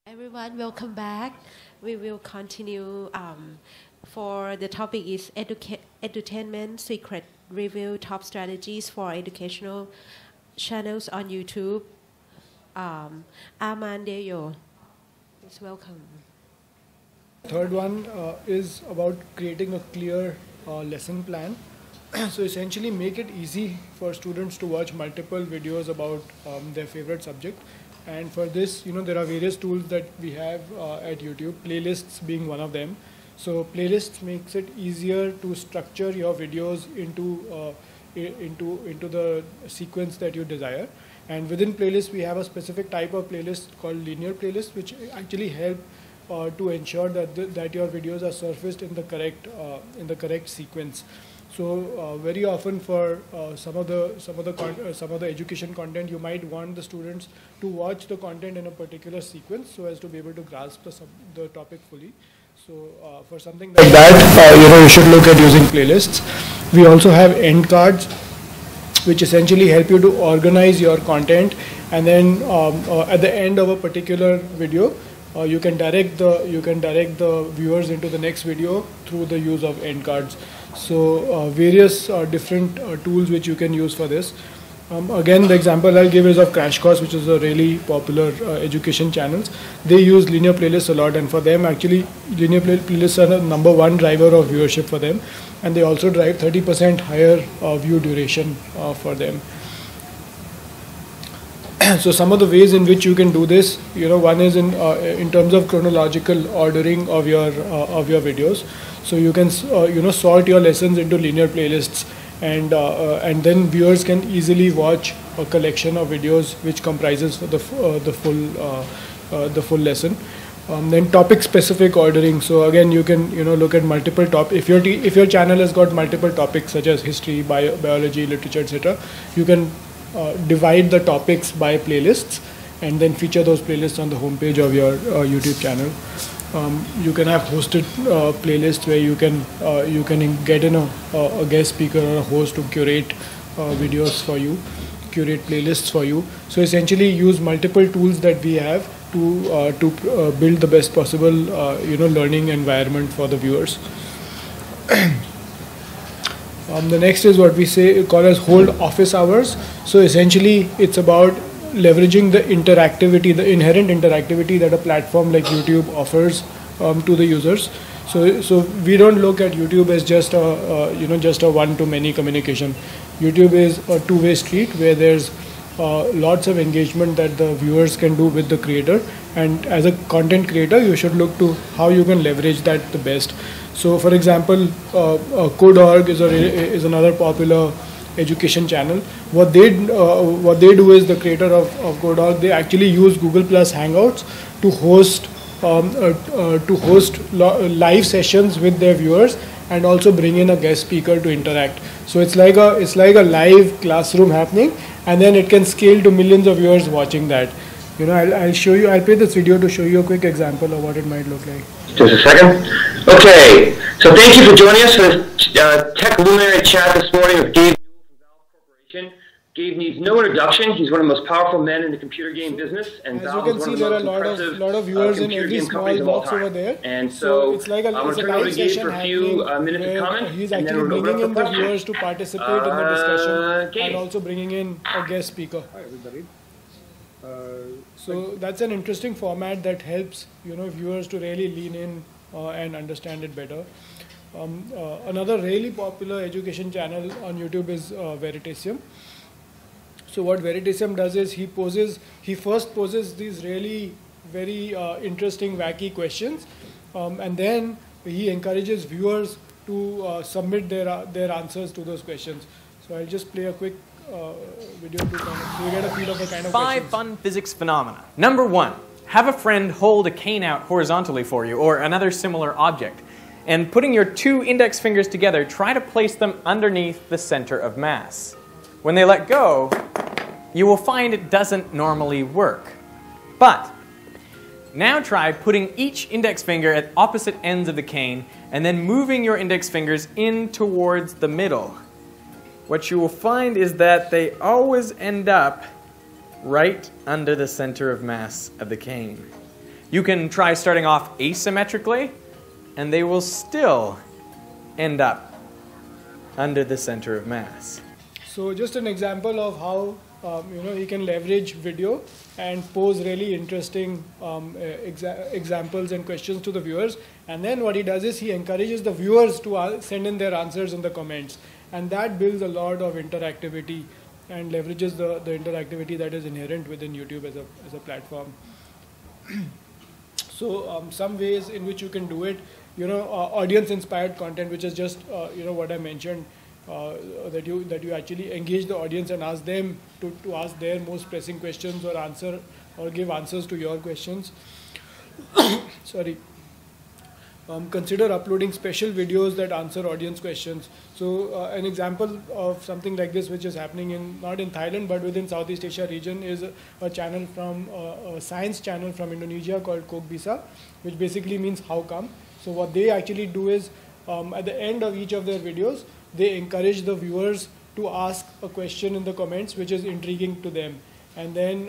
Everyone, welcome back. We will continue for the topic is Edutainment Secret Review Top Strategies for Educational Channels on YouTube. Aman Dayal is welcome. Third one is about creating a clear lesson plan. So essentially make it easy for students to watch multiple videos about their favorite subject. And for this, there are various tools that we have at YouTube, playlists being one of them. So playlists makes it easier to structure your videos into the sequence that you desire. And within playlists, we have a specific type of playlist called linear playlist, which actually help to ensure that your videos are surfaced in the correct sequence. So very often for some of the education content, you might want the students to watch the content in a particular sequence so as to be able to grasp the topic fully. So for something like that, you should look at using playlists. We also have end cards, which essentially help you to organize your content, and then at the end of a particular video, you can direct the viewers into the next video through the use of end cards. So various different tools which you can use for this. Again, the example I'll give is of Crash Course, which is a really popular education channels. They use linear playlists a lot, and for them actually linear playlists are the #1 driver of viewership for them, and they also drive 30% higher view duration for them. So some of the ways in which you can do this, one is in terms of chronological ordering of your videos. So you can sort your lessons into linear playlists, and then viewers can easily watch a collection of videos which comprises the full lesson. Then topic specific ordering. So again, you can look at multiple if your channel has got multiple topics such as history, biology, literature, etc. You can divide the topics by playlists and then feature those playlists on the homepage of your YouTube channel. You can have hosted playlists where you can get in a guest speaker or a host to curate videos for you, curate playlists for you. So essentially use multiple tools that we have to build the best possible learning environment for the viewers. The next is what we call as hold office hours. So essentially it's about leveraging the inherent interactivity that a platform like YouTube offers to the users. So we don't look at YouTube as just a one-to-many communication. YouTube is a two-way street where there's lots of engagement that the viewers can do with the creator, and as a content creator you should look to how you can leverage that the best. So for example, Code.org is another popular education channel. What they do is, the creator of Code.org, they actually use Google Plus Hangouts to host live sessions with their viewers, and also bring in a guest speaker to interact. So it's like a live classroom happening, and then it can scale to millions of viewers watching that. I'll show you. I'll play this video to show you a quick example of what it might look like. Just a second. Okay, so thank you for joining us for this tech luminary chat this morning with Gabe from Valve Corporation. Gabe needs no introduction. He's one of the most powerful men in the computer game business, and Valve is one of the most impressive lot of viewers in computer every game small companies of all box over time. there. And so it's like I'm going to turn it over to Gabe for a few minutes of comment, he's and then actually we'll bringing open in up the for questions. viewers to participate in the discussion, Gabe. and also bringing in a guest speaker. Hi everybody. So that's an interesting format that helps viewers to really lean in and understand it better. Another really popular education channel on YouTube is Veritasium. So what Veritasium does is he first poses these really very interesting, wacky questions, and then he encourages viewers to submit their answers to those questions. So I'll just play a quick video to you get a feel of the kind of 5 questions. fun physics phenomena. Number 1, have a friend hold a cane out horizontally for you, or another similar object, and putting your 2 index fingers together, try to place them underneath the center of mass. When they let go, you will find it doesn't normally work. But now try putting each index finger at opposite ends of the cane, and then moving your index fingers in towards the middle. what you will find is that they always end up right under the center of mass of the cane. You can try starting off asymmetrically, and they will still end up under the center of mass. So just an example of how you can leverage video and pose really interesting examples and questions to the viewers. And then what he does is he encourages the viewers to send in their answers in the comments. And that builds a lot of interactivity and leverages the interactivity that is inherent within YouTube as a platform. So some ways in which you can do it, audience-inspired content, which is just what I mentioned, that you actually engage the audience and ask them to ask their most pressing questions or give answers to your questions. Sorry. Consider uploading special videos that answer audience questions. So an example of something like this, which is happening not in Thailand but within Southeast Asia region, is a channel from a science channel from Indonesia called Kok Bisa, which basically means how come. So what they actually do is at the end of each of their videos, they encourage the viewers to ask a question in the comments which is intriguing to them. And then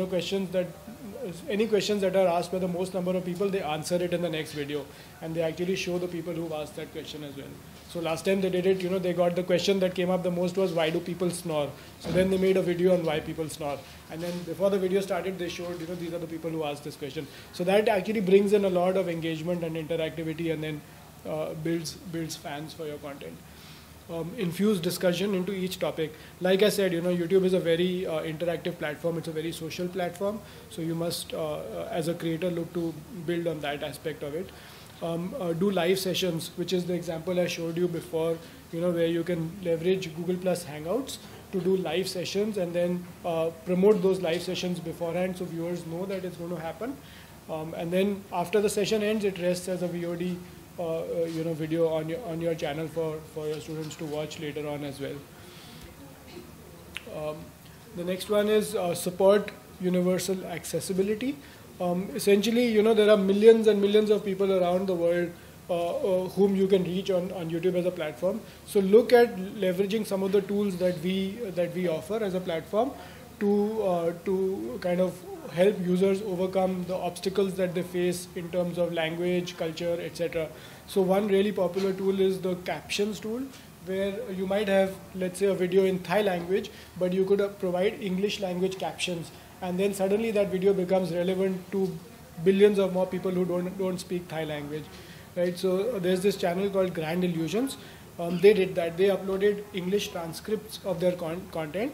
any questions that are asked by the most number of people, they answer it in the next video, and they actually show the people who asked that question as well. So last time they did it, they got the question that came up the most was, why do people snore? So then they made a video on why people snore, and then before the video started, they showed these are the people who asked this question. So that actually brings in a lot of engagement and interactivity, and then builds fans for your content. Infuse discussion into each topic. Like I said, YouTube is a very interactive platform. It's a very social platform. So you must, as a creator, look to build on that aspect of it. Do live sessions, which is the example I showed you before, where you can leverage Google Plus Hangouts to do live sessions and then promote those live sessions beforehand so viewers know that it's going to happen. And then after the session ends, it rests as a VOD video on your channel for your students to watch later on as well. The next one is support universal accessibility. Essentially, there are millions and millions of people around the world whom you can reach on YouTube as a platform. So look at leveraging some of the tools that we offer as a platform to kind of help users overcome the obstacles that they face in terms of language, culture, etc. So one really popular tool is the captions tool, where you might have, let's say, a video in Thai language, but you could provide English language captions, and then suddenly that video becomes relevant to billions of more people who don't speak Thai language, right? So there's this channel called Grand Illusions. They did that. They uploaded English transcripts of their content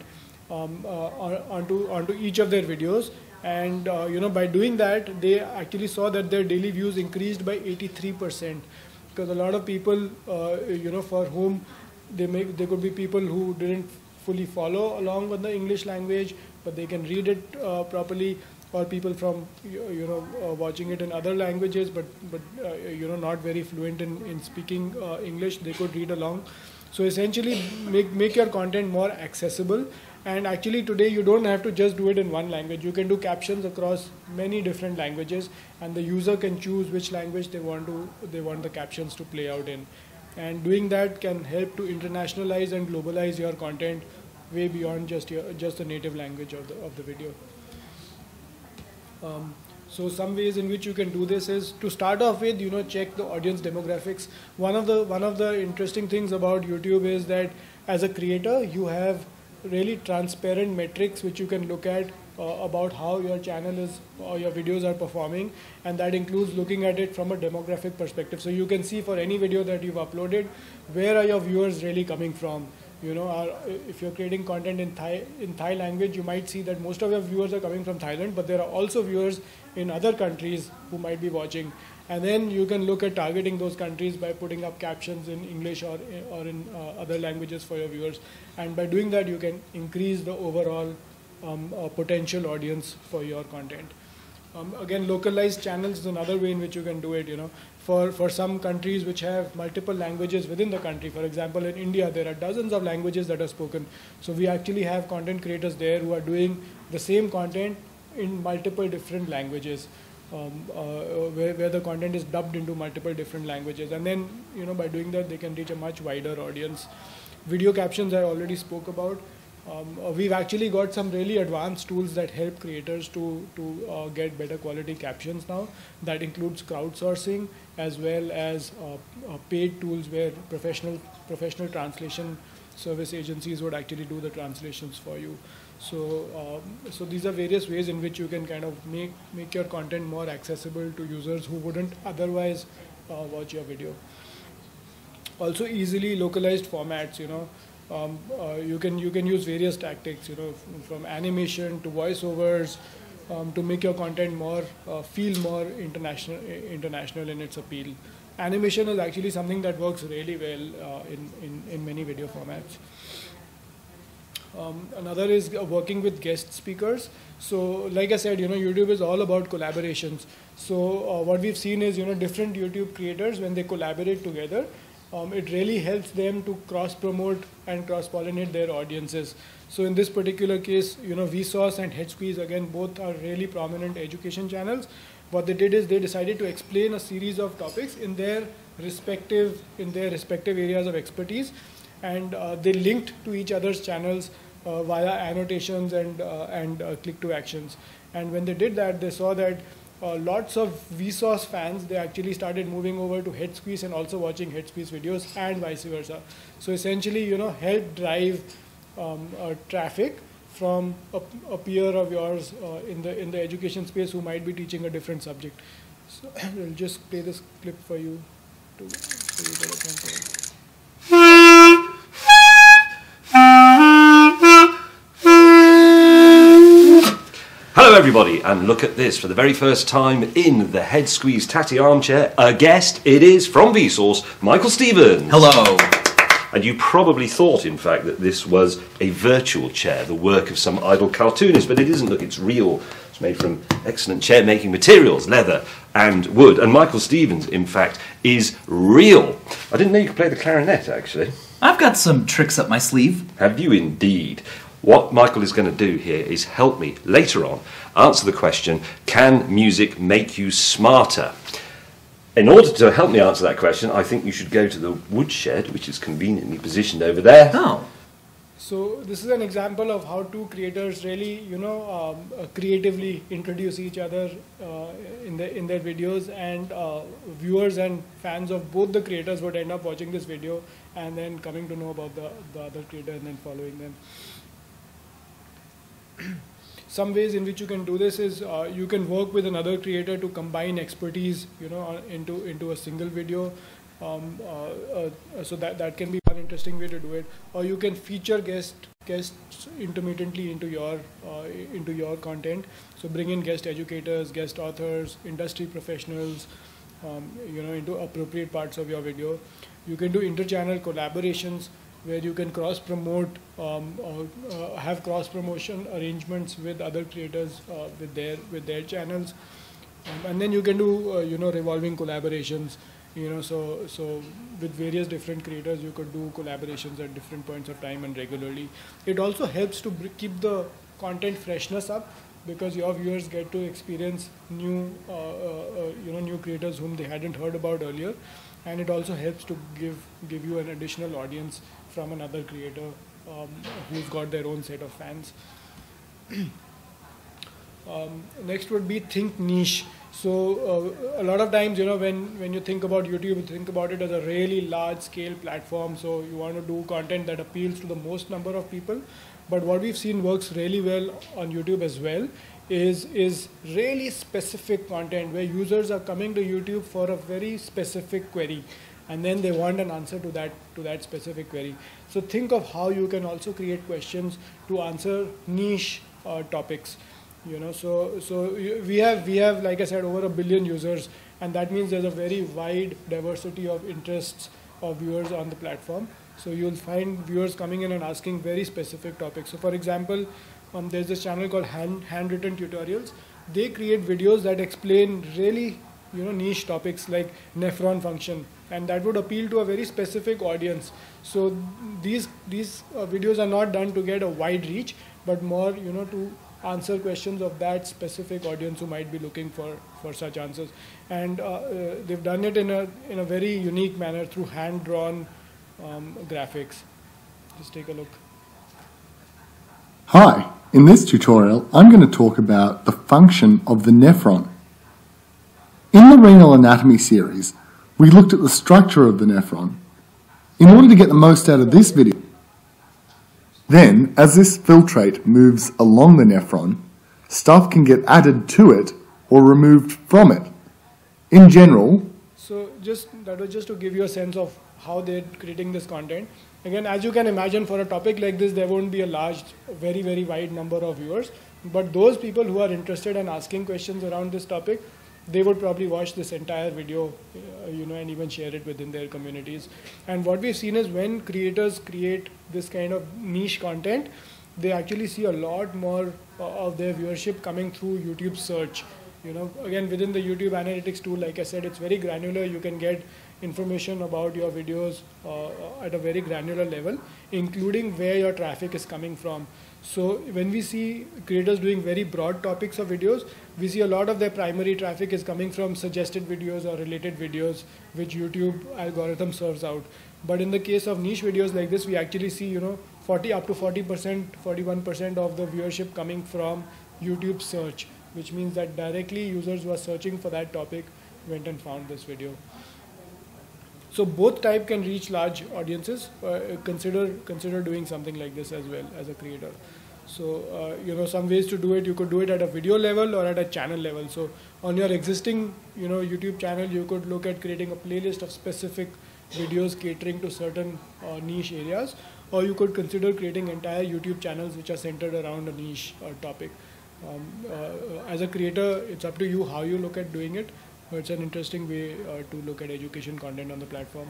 onto each of their videos. And by doing that, they actually saw that their daily views increased by 83%, because a lot of people, for whom they could be people who didn't fully follow along with the English language, but they can read it properly, or people from watching it in other languages, but not very fluent in speaking English, they could read along. So essentially, make your content more accessible. And actually today you don't have to just do it in one language. You can do captions across many different languages, and the user can choose which language they want the captions to play out in. And doing that can help to internationalize and globalize your content way beyond just the native language of the video. So some ways in which you can do this is, to start off with, check the audience demographics. One of the interesting things about YouTube is that as a creator, you have really transparent metrics which you can look at about how your channel is or your videos are performing, and that includes looking at it from a demographic perspective. So you can see for any video that you've uploaded, where are your viewers really coming from? If you're creating content in Thai language, you might see that most of your viewers are coming from Thailand, but there are also viewers in other countries who might be watching. And then you can look at targeting those countries by putting up captions in English or in other languages for your viewers. And by doing that, you can increase the overall potential audience for your content. Again, localized channels is another way in which you can do it. For some countries which have multiple languages within the country. For example, in India, there are dozens of languages that are spoken. So we actually have content creators there who are doing the same content in multiple different languages. Where the content is dubbed into multiple different languages, and then by doing that they can reach a much wider audience. Video captions I already spoke about. We've actually got some really advanced tools that help creators to get better quality captions now. That includes crowdsourcing as well as paid tools where professional translation service agencies would actually do the translations for you. So these are various ways in which you can kind of make your content more accessible to users who wouldn't otherwise watch your video. Also, easily localized formats. You can use various tactics. From animation to voiceovers, to make your content more feel more international in its appeal. Animation is actually something that works really well in many video formats. Another is working with guest speakers. So like I said, YouTube is all about collaborations. So what we've seen is, different YouTube creators, when they collaborate together, it really helps them to cross-promote and cross-pollinate their audiences. So in this particular case, Vsauce and HeadSqueeze, again, both are really prominent education channels. What they did is they decided to explain a series of topics in their respective areas of expertise, and they linked to each other's channels via annotations and click to actions. And when they did that, they saw that lots of Vsauce fans, they actually started moving over to HeadSqueeze and also watching HeadSqueeze videos, and vice versa. So essentially, help drive traffic from a peer of yours in the education space who might be teaching a different subject. So I'll just play this clip for you to so you get a sense of it. Hello everybody, and look at this. For the very first time in the Head Squeeze Tatty Armchair, a guest. It is from Vsauce, Michael Stevens. Hello. And you probably thought, in fact, that this was a virtual chair, the work of some idle cartoonist, but it isn't. Look, it's real. It's made from excellent chair-making materials, leather and wood. And Michael Stevens, in fact, is real. I didn't know you could play the clarinet, actually. I've got some tricks up my sleeve. Have you indeed? What Michael is going to do here is help me later on answer the question, can music make you smarter? In order to help me answer that question, I think you should go to the woodshed, which is conveniently positioned over there. Oh. So this is an example of how two creators really, creatively introduce each other in their videos, and viewers and fans of both the creators would end up watching this video and then coming to know about the other creator and then following them. Some ways in which you can do this is you can work with another creator to combine expertise, into a single video. So that can be one interesting way to do it. Or you can feature guests intermittently into your content. So bring in guest educators, guest authors, industry professionals, into appropriate parts of your video. You can do inter-channel collaborations, where you can cross-promote, have cross-promotion arrangements with other creators with their channels, and then you can do revolving collaborations. So with various different creators, you could do collaborations at different points of time and regularly. It also helps to keep the content freshness up, because your viewers get to experience new creators whom they hadn't heard about earlier, and it also helps to give you an additional audience from another creator who's got their own set of fans. Next would be think niche. So a lot of times, when you think about YouTube, you think about it as a really large scale platform. So you want to do content that appeals to the most number of people. But what we've seen works really well on YouTube as well is really specific content where users are coming to YouTube for a very specific query, and then they want an answer to that specific query. So think of how you can also create questions to answer niche topics. So we have, like I said, over 1 billion users, and that means there's a very wide diversity of interests of viewers on the platform. So you'll find viewers coming in and asking very specific topics. So for example, there's this channel called Handwritten Tutorials. They create videos that explain really niche topics like nephron function, and that would appeal to a very specific audience. So these videos are not done to get a wide reach, but more to answer questions of that specific audience who might be looking for such answers. And they've done it in a very unique manner through hand-drawn graphics. Just take a look. Hi, in this tutorial I'm going to talk about the function of the nephron. In the renal anatomy series, we looked at the structure of the nephron. In order to get the most out of this video, then as this filtrate moves along the nephron, stuff can get added to it or removed from it. In general, so that was just to give you a sense of how they're creating this content. Again, as you can imagine, for a topic like this, there won't be a large, very, very wide number of viewers. But those people who are interested in asking questions around this topic, they would probably watch this entire video, and even share it within their communities. And what we've seen is when creators create this kind of niche content, they actually see a lot more of their viewership coming through YouTube search. Again, within the YouTube analytics tool, like I said, it's very granular. You can get information about your videos at a very granular level, including where your traffic is coming from. So when we see creators doing very broad topics of videos, we see a lot of their primary traffic is coming from suggested videos or related videos, which YouTube algorithm serves out. But in the case of niche videos like this, we actually see, 40 up to 40%, 41% of the viewership coming from YouTube search, which means that directly users who are searching for that topic went and found this video. So both type can reach large audiences. Consider doing something like this as well as a creator. So some ways to do it. You could do it at a video level or at a channel level. So on your existing YouTube channel, you could look at creating a playlist of specific videos catering to certain niche areas, or you could consider creating entire YouTube channels which are centered around a niche or topic. As a creator, it's up to you how you look at doing it. It's an interesting way to look at education content on the platform.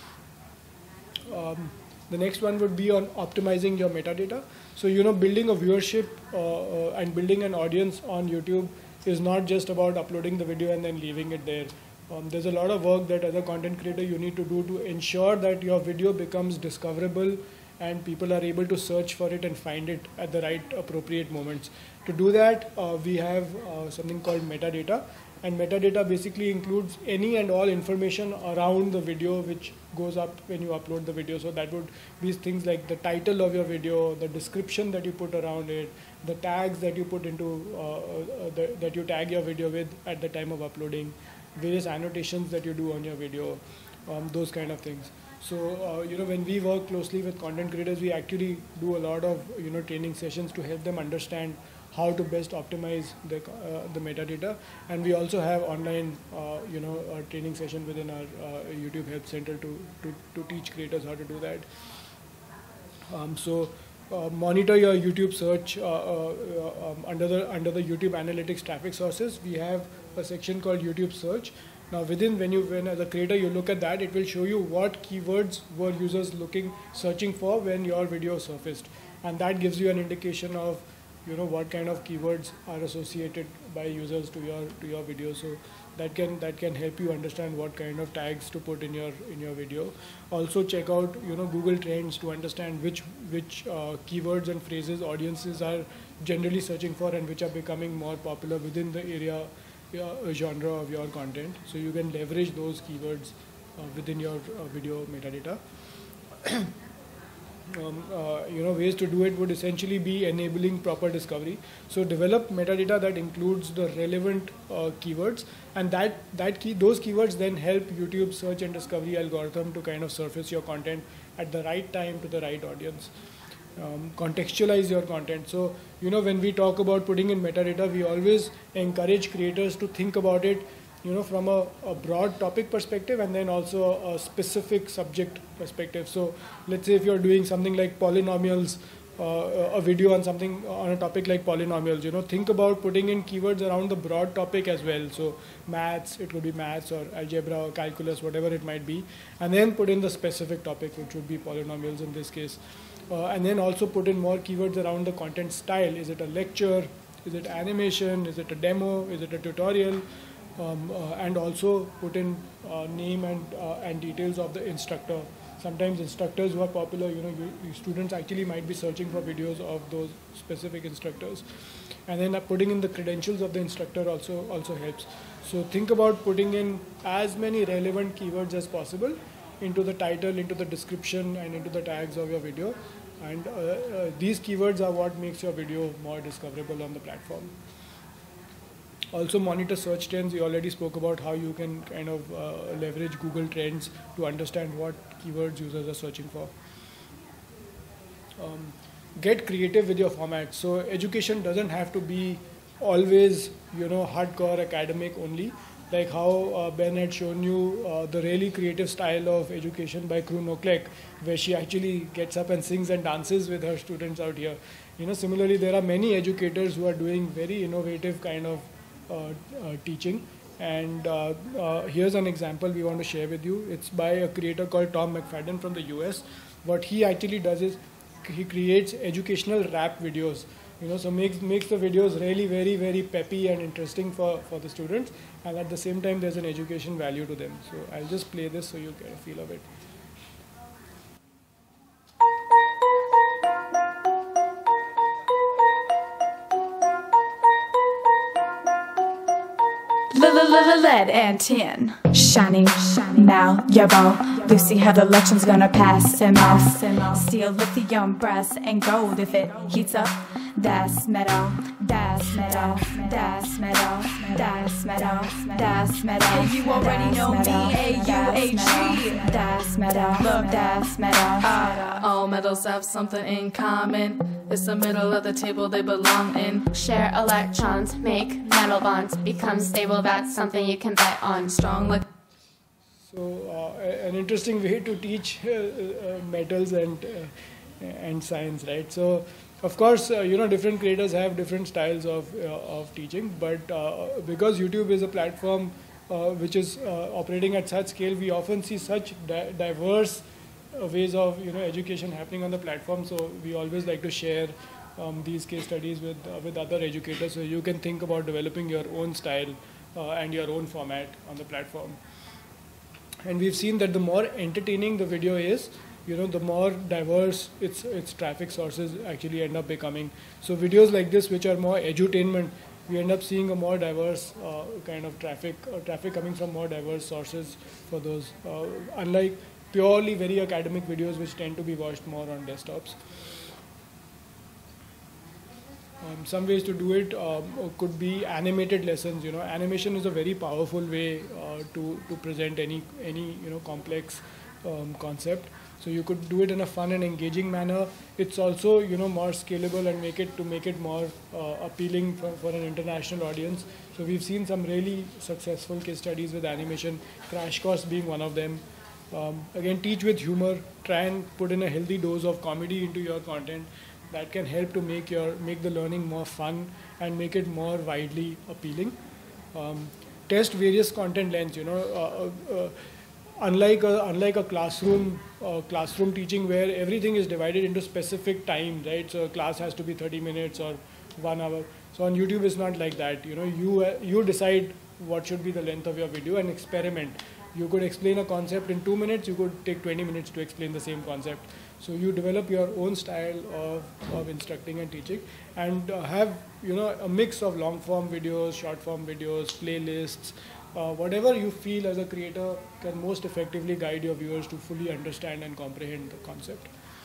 The next one would be on optimizing your metadata. So, building a viewership and building an audience on YouTube is not just about uploading the video and then leaving it there. There's a lot of work that as a content creator you need to do to ensure that your video becomes discoverable and people are able to search for it and find it at the right appropriate moments. To do that, we have something called metadata. And metadata basically includes any and all information around the video which goes up when you upload the video. So that would be things like the title of your video, the description that you put around it, the tags that you put into, that you tag your video with at the time of uploading, various annotations that you do on your video, those kind of things. So, when we work closely with content creators, we actually do a lot of, training sessions to help them understand how to best optimize the metadata. And we also have online, training session within our YouTube Help Center to teach creators how to do that. Monitor your YouTube search under the YouTube Analytics traffic sources. We have a section called YouTube Search. Now, when as a creator you look at that, it will show you what keywords were users searching for when your video surfaced, and that gives you an indication of what kind of keywords are associated by users to your video. So that can help you understand what kind of tags to put in your video. Also check out Google Trends to understand which keywords and phrases audiences are generally searching for and which are becoming more popular within the area genre of your content. So you can leverage those keywords within your video metadata. Ways to do it would essentially be enabling proper discovery. So develop metadata that includes the relevant keywords, and those keywords then help YouTube search and discovery algorithm to kind of surface your content at the right time to the right audience. Contextualize your content. So when we talk about putting in metadata, we always encourage creators to think about it from a broad topic perspective and then also a specific subject perspective. So let's say if you're doing something like polynomials, a video on a topic like polynomials, think about putting in keywords around the broad topic as well. So maths, it could be maths or algebra or calculus, whatever it might be, and then put in the specific topic, which would be polynomials in this case. And then also put in more keywords around the content style. Is it a lecture? Is it animation? Is it a demo? Is it a tutorial? And also put in name and details of the instructor. Sometimes instructors who are popular, students actually might be searching for videos of those specific instructors. And then putting in the credentials of the instructor also helps. So think about putting in as many relevant keywords as possible into the title, into the description, and into the tags of your video. And these keywords are what makes your video more discoverable on the platform. Also monitor search trends. We already spoke about how you can kind of leverage Google Trends to understand what keywords users are searching for. Get creative with your format. So education doesn't have to be always, hardcore academic only. Like how Ben had shown you the really creative style of education by Crew Noklek, where she actually gets up and sings and dances with her students out here. Similarly, there are many educators who are doing very innovative kind of teaching. And here's an example we want to share with you. It's by a creator called Tom McFadden from the US. What he actually does is he creates educational rap videos. So makes the videos really very, very peppy and interesting for the students, and at the same time there's an education value to them. So I'll just play this so you get a feel of it. Lead and tin, shining now, yabo. Lucy, how the election's gonna pass him off. Steel, lithium, brass, and gold. If it heats up, that's metal, that's metal, that's metal, that's metal, that's metal. And you already know me, A-U-A-G. That's metal, look, that's metal. All metals have something in common. It's the middle of the table they belong in. Share electrons, make metal bonds, become stable. That's something you can bet on. Strong like. So an interesting way to teach metals and science, right? So of course, different creators have different styles of teaching, but because YouTube is a platform which is operating at such scale, we often see such diverse ways of education happening on the platform. So we always like to share these case studies with other educators, so you can think about developing your own style and your own format on the platform. And we've seen that the more entertaining the video is, the more diverse its traffic sources actually end up becoming. So videos like this, which are more edutainment, we end up seeing a more diverse kind of traffic coming from more diverse sources for those, unlike purely very academic videos which tend to be watched more on desktops. Some ways to do it could be animated lessons. Animation is a very powerful way to present any complex concept. So you could do it in a fun and engaging manner. It's also more scalable and make it more appealing for an international audience. So we've seen some really successful case studies with animation, Crash Course being one of them. Again, teach with humor. Try and put in a healthy dose of comedy into your content. That can help to make the learning more fun and make it more widely appealing. Test various content lengths. Unlike a classroom teaching where everything is divided into specific time, right? So a class has to be 30 minutes or 1 hour. So on YouTube it's not like that. You decide what should be the length of your video and experiment. You could explain a concept in 2 minutes. You could take 20 minutes to explain the same concept. So you develop your own style of instructing and teaching, and have a mix of long form videos, short form videos, playlists, whatever you feel as a creator can most effectively guide your viewers to fully understand and comprehend the concept.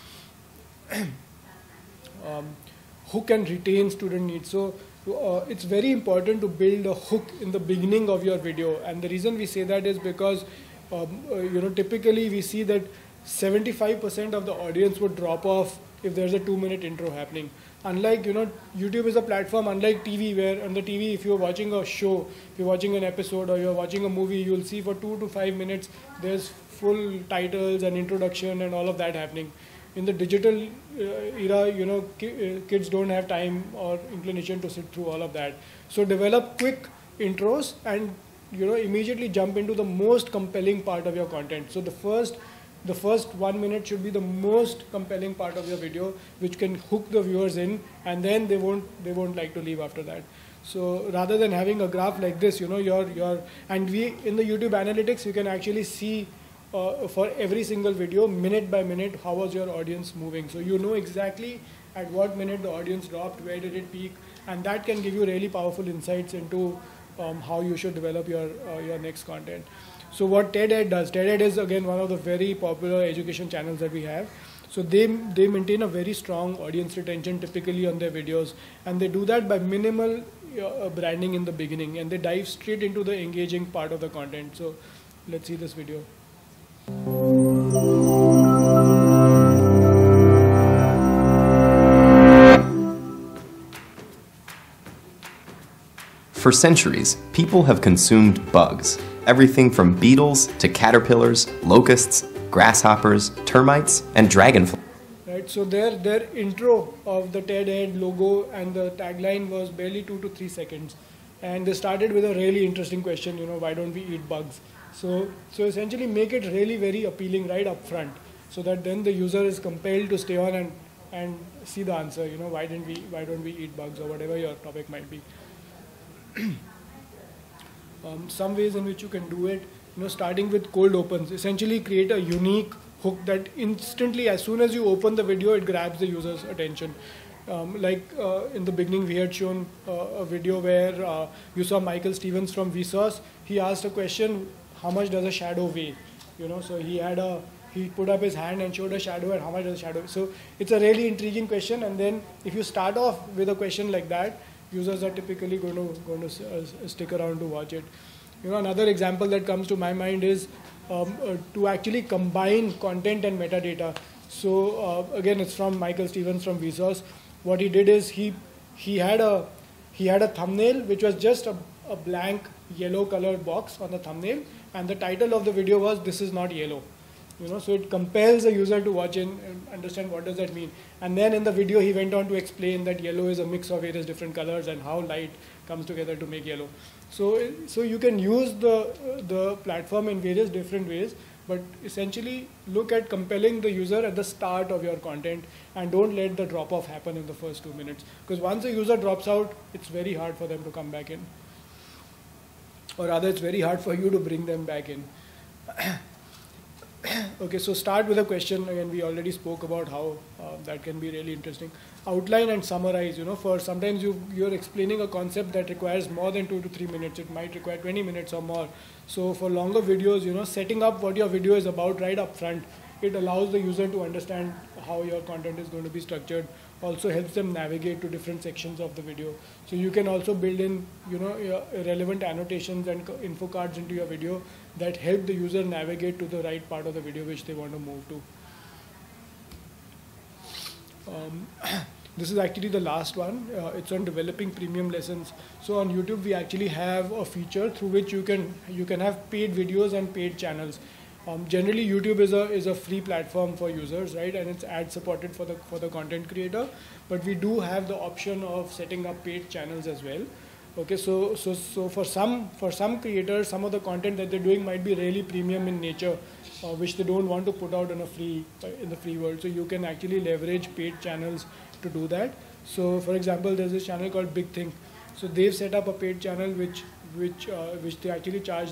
Hook and retain student needs. So it's very important to build a hook in the beginning of your video, and the reason we say that is because typically we see that 75% of the audience would drop off if there's a 2-minute intro happening. Unlike, YouTube is a platform unlike TV, where on the TV, if you're watching a show, if you're watching an episode or you're watching a movie, you'll see for 2 to 5 minutes, there's full titles and introduction and all of that happening. In the digital era, kids don't have time or inclination to sit through all of that. So develop quick intros and, immediately jump into the most compelling part of your content. So the first 1 minute should be the most compelling part of your video, which can hook the viewers in, and then they won't like to leave after that. So rather than having a graph like this, and we in the YouTube analytics, you can actually see for every single video, minute by minute, how was your audience moving. So you know exactly at what minute the audience dropped, where did it peak, and that can give you really powerful insights into how you should develop your next content. So what TED Ed does, TED Ed is again one of the very popular education channels that we have. So they maintain a very strong audience retention typically on their videos, and they do that by minimal branding in the beginning, and they dive straight into the engaging part of the content. So let's see this video. For centuries, people have consumed bugs. Everything from beetles to caterpillars, locusts, grasshoppers, termites, and dragonflies. Right, so their intro of the TED Ed logo and the tagline was barely 2 to 3 seconds. And they started with a really interesting question, why don't we eat bugs? So essentially make it really very appealing right up front, so that then the user is compelled to stay on and see the answer, why don't we eat bugs, or whatever your topic might be. Some ways in which you can do it, starting with cold opens, essentially create a unique hook that instantly, as soon as you open the video, it grabs the user's attention. In the beginning, we had shown a video where you saw Michael Stevens from Vsauce. He asked a question, how much does a shadow weigh? So he put up his hand and showed a shadow, and how much does a shadow? So it's a really intriguing question, and then if you start off with a question like that, users are typically going to stick around to watch it. Another example that comes to my mind is to actually combine content and metadata. So again, it's from Michael Stevens from Vsauce. What he did is he had a thumbnail which was just a blank yellow colored box on the thumbnail, and the title of the video was "This is not yellow." So it compels the user to watch in and understand what does that mean. And then in the video, he went on to explain that yellow is a mix of various different colors and how light comes together to make yellow. So you can use the platform in various different ways, but essentially look at compelling the user at the start of your content, and don't let the drop off happen in the first 2 minutes. Because once a user drops out, it's very hard for them to come back in. Or rather, it's very hard for you to bring them back in. Okay, so start with a question. Again, we already spoke about how that can be really interesting. Outline and summarize. For sometimes you're explaining a concept that requires more than 2 to 3 minutes. It might require 20 minutes or more. So for longer videos, setting up what your video is about right up front, it allows the user to understand how your content is going to be structured. Also helps them navigate to different sections of the video. So you can also build in, your relevant annotations and info cards into your video that help the user navigate to the right part of the video which they want to move to. This is actually the last one. It's on developing premium lessons. So on YouTube, we actually have a feature through which you can have paid videos and paid channels. Generally, YouTube is a free platform for users, right? And it's ad supported for the content creator. But we do have the option of setting up paid channels as well. Okay, so for some creators, some of the content that they're doing might be really premium in nature, which they don't want to put out in the free world. So you can actually leverage paid channels to do that. So for example, there's this channel called Big Thing. So they've set up a paid channel which they actually charge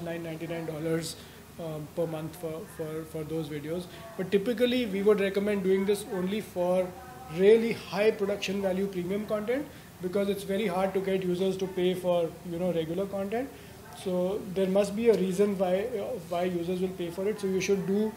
$9.99 per month for those videos. But typically we would recommend doing this only for really high production value premium content, because it's very hard to get users to pay for regular content. So there must be a reason why users will pay for it. So you should do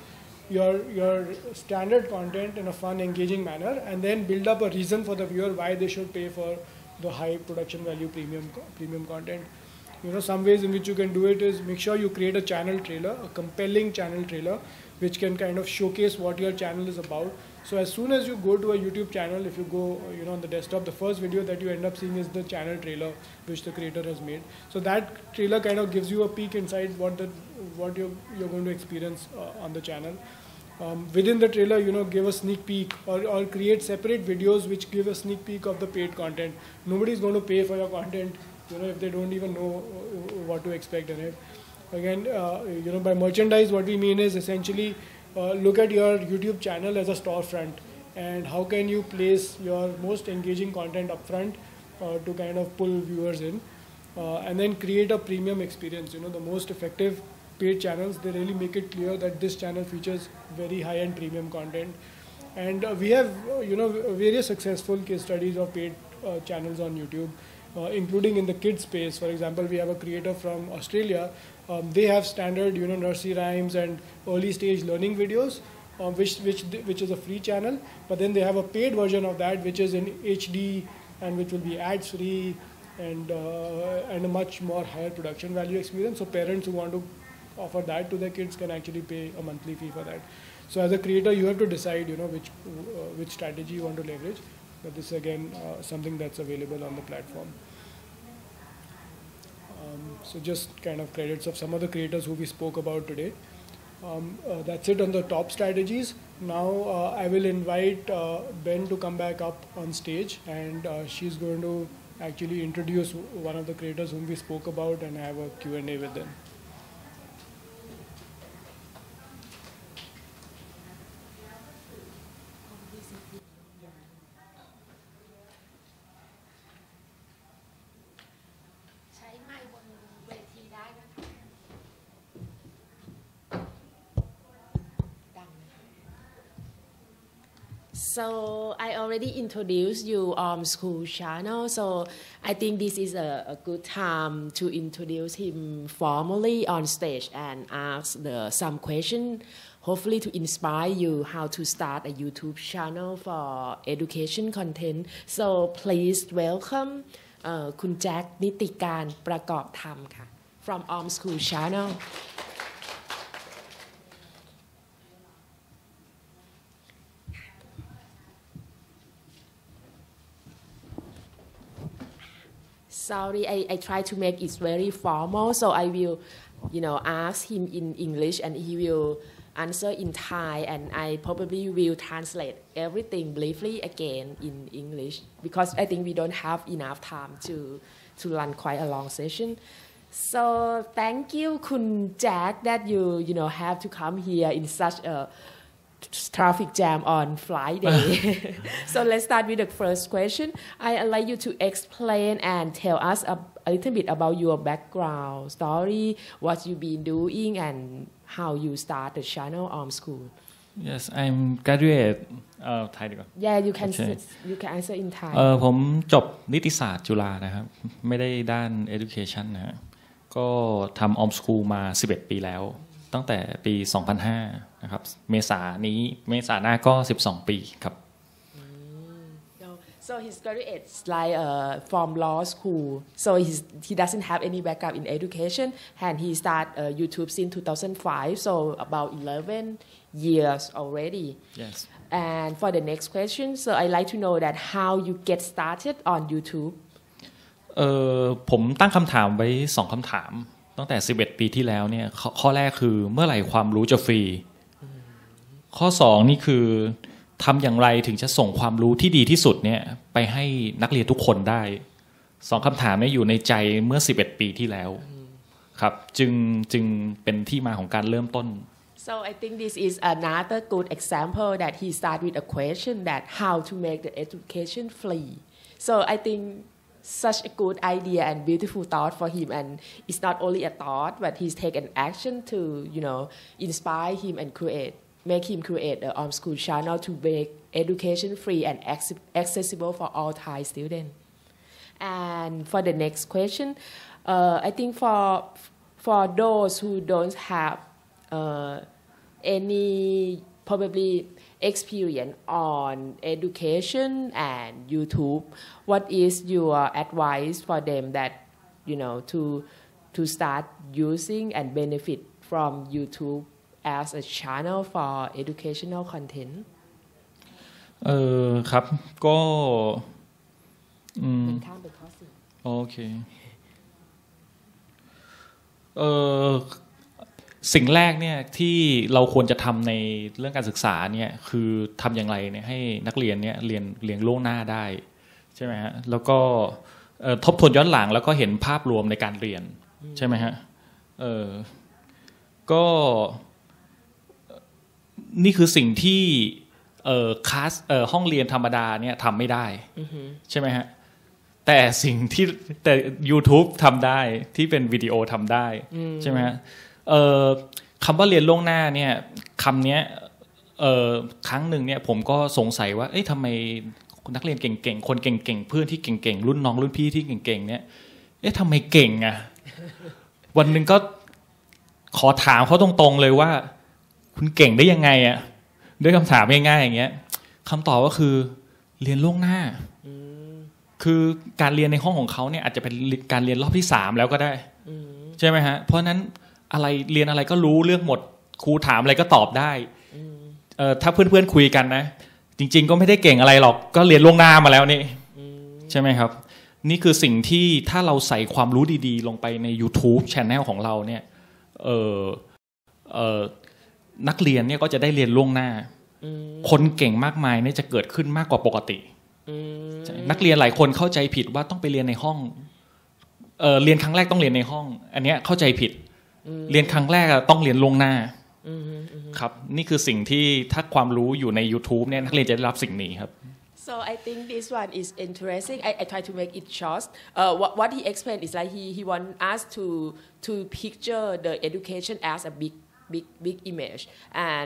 your standard content in a fun, engaging manner, and then build up a reason for the viewer why they should pay for the high production value premium content. Some ways in which you can do it is make sure you create a channel trailer, a compelling channel trailer, which can kind of showcase what your channel is about. So as soon as you go to a YouTube channel, if you go on the desktop, the first video that you end up seeing is the channel trailer which the creator has made. So that trailer kind of gives you a peek inside what you're going to experience on the channel. Within the trailer, give a sneak peek or create separate videos which give a sneak peek of the paid content. Nobody's going to pay for your content if they don't even know what to expect in it. Again, by merchandise, what we mean is essentially look at your YouTube channel as a storefront, and how can you place your most engaging content up front to kind of pull viewers in, and then create a premium experience. The most effective paid channels, they really make it clear that this channel features very high-end premium content. And we have various successful case studies of paid channels on YouTube, including in the kids space. For example, we have a creator from Australia. They have standard nursery rhymes and early stage learning videos, which is a free channel, but then they have a paid version of that which is in HD and which will be ads free and a much more higher production value experience. So parents who want to offer that to their kids can actually pay a monthly fee for that. So as a creator, you have to decide, which strategy you want to leverage. But this is again something that's available on the platform. So just kind of credits of some of the creators who we spoke about today. That's it on the top strategies. Now I will invite Ben to come back up on stage, and she's going to actually introduce one of the creators whom we spoke about and have a Q&A with them. So I already introduced you school channel, so I think this is a good time to introduce him formally on stage and ask some question, hopefully to inspire you how to start a YouTube channel for education content. So please welcome คุณแจ็คนิติการประกอบธรรมค่ะ from School Channel. Sorry, I try to make it very formal, so I will, ask him in English and he will answer in Thai, and I probably will translate everything briefly again in English because I think we don't have enough time to run quite a long session. So thank you, Kun Jack, that you have to come here in such a traffic jam on Friday. So let's start with the first question. I'd like you to explain and tell us a little bit about your background story, what you've been doing, and how you start the channel School. Yes, I'm graduate Thai ดีกว่า Yeah, you can answer in Thai. ผมจบนิติศาสตร์จุฬานะครับไม่ได้ด้าน education นะฮะก็ทำ School มา11 ปีแล้วตั้งแต่ปี 2005 นะครับเมษาหน้าก็ 12 ปีครับ So his graduate like from law school. So he doesn't have any background in education, and he started YouTube since 2005. So about 11 years already. Yes. And for the next question, so I like to know that how you get started on YouTube. ผมตั้งคำถามไว้2 คำถามตั้งแต่11 ปีที่แล้วเนี่ยข้อแรกคือเมื่อไหร่ความรู้จะฟรีข้อ2นี่คือทำอย่างไรถึงจะส่งความรู้ที่ดีที่สุดเนี่ยไปให้นักเรียนทุกคนได้2 คำถามนี้อยู่ในใจเมื่อ11 ปีที่แล้วครับจึงเป็นที่มาของการเริ่มต้น So I think this is another good example that he started with a question that how to make the education free. So I think such a good idea and beautiful thought for him, and it's not only a thought but he's taken action to inspire him and make him create a school channel to make education free and accessible for all Thai students. And for the next question, I think for those who don't have any probably experience on education and YouTube, what is your advice for them that to start using and benefit from YouTube as a channel for educational content? ครับก็เป็นข้ามเป็นข้อ4 โอเคสิ่งแรกเนี่ยที่เราควรจะทำในเรื่องการศึกษาเนี่ยคือทำอย่างไรเนี่ยให้นักเรียนเนี่ยเรียนล่วงหน้าได้ใช่ไหมฮะแล้วก็ทบทวนย้อนหลังแล้วก็เห็นภาพรวมในการเรียนใช่ไหมฮะก็นี่คือสิ่งที่คลาสห้องเรียนธรรมดาเนี่ยทำไม่ได้ใช่ไหมฮะแต่สิ่งที่แต่ YouTube ทำได้ที่เป็นวิดีโอทำได้ใช่ไหมฮะคำว่าเรียนล่วงหน้าเนี่ยคำนี้ครั้งหนึ่งเนี่ยผมก็สงสัยว่าทำไมนักเรียนเก่งๆคนเก่งๆเพื่อนที่เก่งๆรุ่นน้องรุ่นพี่ที่เก่งๆเนี่ยทำไมเก่งอ่ะวันหนึ่งก็ขอถามเขาตรงๆเลยว่าคุณเก่งได้ยังไงอ่ะด้วยคำถามง่ายๆอย่างเงี้ยคำตอบก็คือเรียนล่วงหน้าคือการเรียนในห้องของเขาเนี่ยอาจจะเป็นการเรียนรอบที่3แล้วก็ได้ใช่ไหมฮะเพราะนั้นอะไรเรียนอะไรก็รู้เรื่องหมดครูถามอะไรก็ตอบได้ถ้าเพื่อนๆคุยกันนะจริงๆก็ไม่ได้เก่งอะไรหรอกก็เรียนล่วงหน้ามาแล้วนี่ใช่ไหมครับนี่คือสิ่งที่ถ้าเราใส่ความรู้ดีๆลงไปใน YouTube Channel ของเราเนี่ยนักเรียนเนี่ยก็จะได้เรียนล่วงหน้าคนเก่งมากมายเนี่ยจะเกิดขึ้นมากกว่าปกตินักเรียนหลายคนเข้าใจผิดว่าต้องไปเรียนในห้องเรียนครั้งแรกต้องเรียนในห้องอันเนี้ยเข้าใจผิดเรียนครั้งแรกต้องเรียนล่วงหน้าครับนี่คือสิ่งที่ถ้าความรู้อยู่ใน YouTube เนี่ยนักเรียนจะได้รับสิ่งนี้ครับ So I think this one is interesting. I try to make it short. What he explained is like he want us to picture the education as a big image and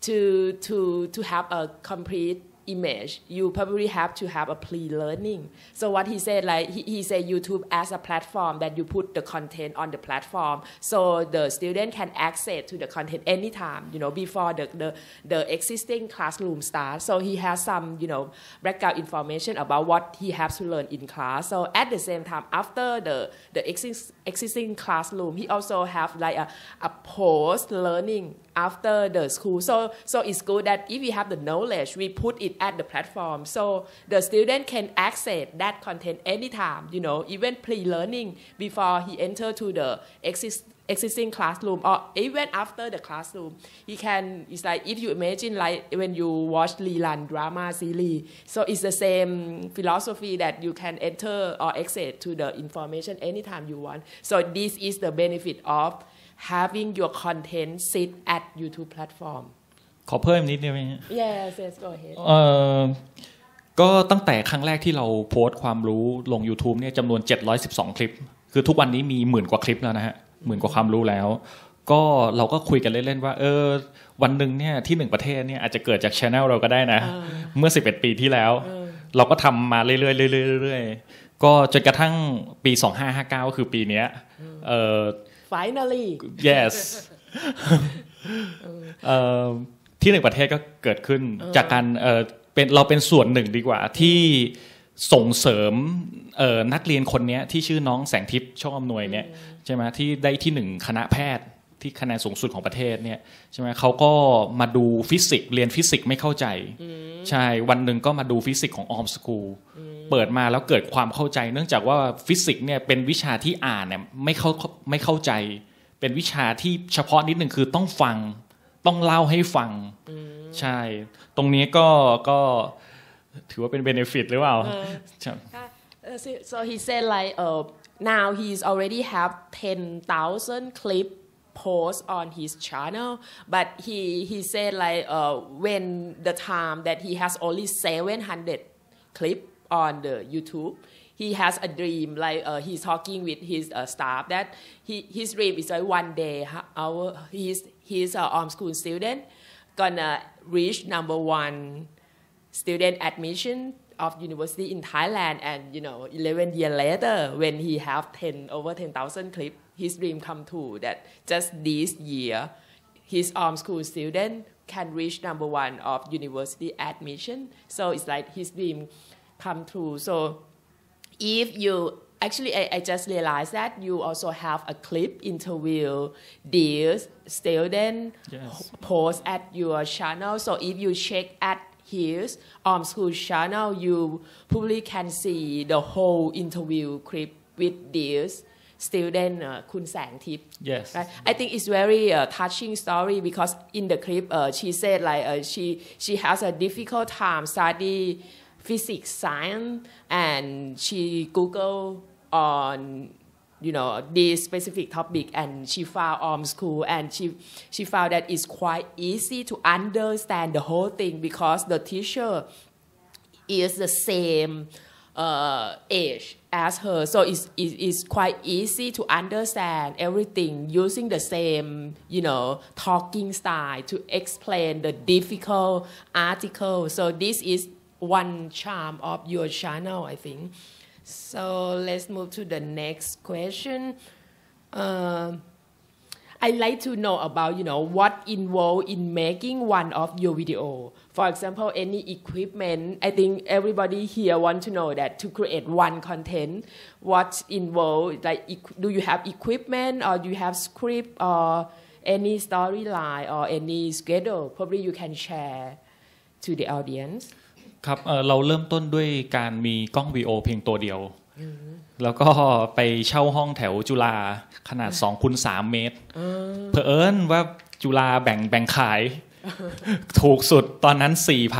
to have a complete image, you probably have to have a pre-learning. So what he said, like he said YouTube as a platform that you put the content on the platform, so the student can access to the content anytime, before the existing classroom starts. So he has some, background information about what he has to learn in class. So at the same time, after the existing classroom, he also have like a post-learning after the school. So it's good that if we have the knowledge, we put it at the platform. So the student can access that content anytime, even pre-learning before he enter to the existing classroom or even after the classroom. It's like if you imagine like when you watch Leland drama series, so it's the same philosophy that you can enter or access to the information anytime you want. So this is the benefit of having your content sit at YouTube platform. ขอเพิ่มนิดนึงไหม Yes, go ahead. ก็ตั้งแต่ครั้งแรกที่เราโพสต์ความรู้ลง YouTube เนี่ยจำนวน712คลิปคือทุกวันนี้มี10,000 กว่าคลิปแล้วนะฮะ10,000 กว่าความรู้แล้วก็เราก็คุยกันเล่นๆว่าวันหนึ่งเนี่ยที่1ประเทศเนี่ยอาจจะเกิดจาก channel เราก็ได้นะเมื่อ11ปีที่แล้วเราก็ทำมาเรื่อยๆเรื่อยๆก็จนกระทั่งปี2559ก็คือปีนี้ Finally yes ที่1ประเทศก็เกิดขึ้นจากการเราเป็นส่วนหนึ่งดีกว่าที่ส่งเสริมนักเรียนคนนี้ที่ชื่อน้องแสงทิพย์โชคอำนวยเนี่ยใช่ไหมที่ได้ที่1คณะแพทย์ที่คะแนนสูงสุดของประเทศเนี่ยใช่ไหมเขาก็มาดูฟิสิกส์เรียนฟิสิกส์ไม่เข้าใจใช่วันหนึ่งก็มาดูฟิสิกส์ของออมสกูลเปิดมาแล้วเกิดความเข้าใจเนื่องจากว่าฟิสิกส์เนี่ยเป็นวิชาที่อ่านเนี่ยไม่เข้าใจเป็นวิชาที่เฉพาะนิดนึงคือต้องฟังต้องเล่าให้ฟังใช่ตรงนี้ก็ถือว่าเป็น benefit หรือเปล่า So he said like now he's already have 10,000 clip posts on his channel, but he said like when the time that he has only 700 clip on the YouTube, he has a dream like he's talking with his staff that his dream is like one day he's an school student gonna reach #1 student admission of university in Thailand, and 11 years later when he have over 10,000 clip, his dream come true that just this year his school student can reach #1 of university admission. So it's like his dream come true. So if you actually I just realized that you also have a clip interview this student post at your channel. So if you check at his school channel, you probably can see the whole interview clip with this student Kun Sang Tip. Yes. Right? I think it's very touching story because in the clip she said like she has a difficult time study physics, science, and she Google on this specific topic, and she found school, and she found that it's quite easy to understand the whole thing because the teacher is the same age as her, so it's quite easy to understand everything using the same talking style to explain the difficult article. So this is one charm of your channel, I think. So let's move to the next question. I like to know about, what involved in making one of your video. For example, any equipment. I think everybody here want to know that to create one content, what's involved, like do you have equipment or do you have script or any storyline or any schedule? Probably you can share to the audience. ครับเราเริ่มต้นด้วยการมีกล้องวิดีโอเพียงตัวเดียวแล้วก็ไปเช่าห้องแถวจุฬาขนาด2 คูณ 3 เมตรเผอิญว่าจุฬาแบ่งขายถูกสุดตอนนั้น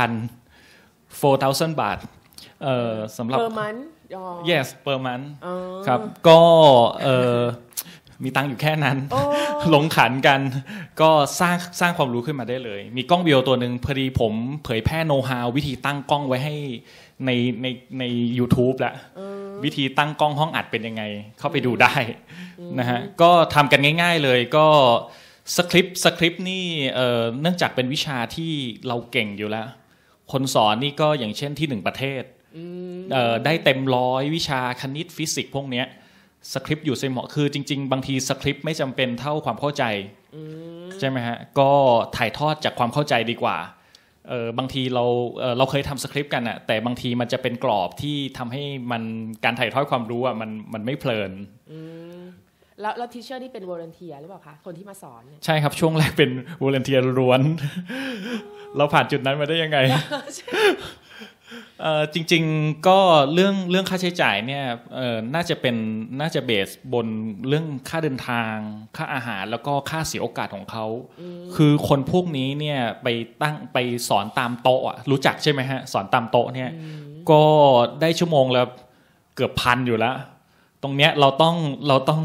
4,000 บาทสำหรับ per month yes per month ครับก็มีตังค์อยู่แค่นั้นลงขันกันก็สร้างความรู้ขึ้นมาได้เลยมีกล้องวิดีโอตัวหนึ่งพอดีผมเผยแพร่โน้ตฮาววิธีตั้งกล้องไว้ให้ใน YouTube ละวิธีตั้งกล้องห้องอัดเป็นยังไงเข้าไปดูได้นะฮะก็ทำกันง่ายๆเลยก็สคริปต์นี่เนื่องจากเป็นวิชาที่เราเก่งอยู่แล้วคนสอนนี่ก็อย่างเช่นที่1ประเทศได้เต็ม100วิชาคณิตฟิสิกส์พวกเนี้ยสคริปต์อยู่ในเหมาะคือจริงๆบางทีสคริปต์ไม่จำเป็นเท่าความเข้าใจใช่ไหมฮะก็ถ่ายทอดจากความเข้าใจดีกว่าบางทีเราเคยทำสคริปต์กันอะแต่บางทีมันจะเป็นกรอบที่ทำให้มันการถ่ายทอดความรู้อะมันไม่เพลินแล้วทีเชอร์นี่เป็นวอร์เนเทียหรือเปล่าคะคนที่มาสอนใช่ครับช่วงแรกเป็นวอร์เนเทียล้วนเราผ่านจุดนั้นมาได้ยังไงจริงๆก็เรื่องค่าใช้จ่ายเนี่ยน่าจะเบสบนเรื่องค่าเดินทางค่าอาหารแล้วก็ค่าเสียโอกาสของเขาคือคนพวกนี้เนี่ยไปสอนตามโต๊ะรู้จักใช่ไหมฮะสอนตามโต๊ะเนี่ยก็ได้ชั่วโมงละเกือบ1,000อยู่แล้วตรงเนี้ยเราต้อง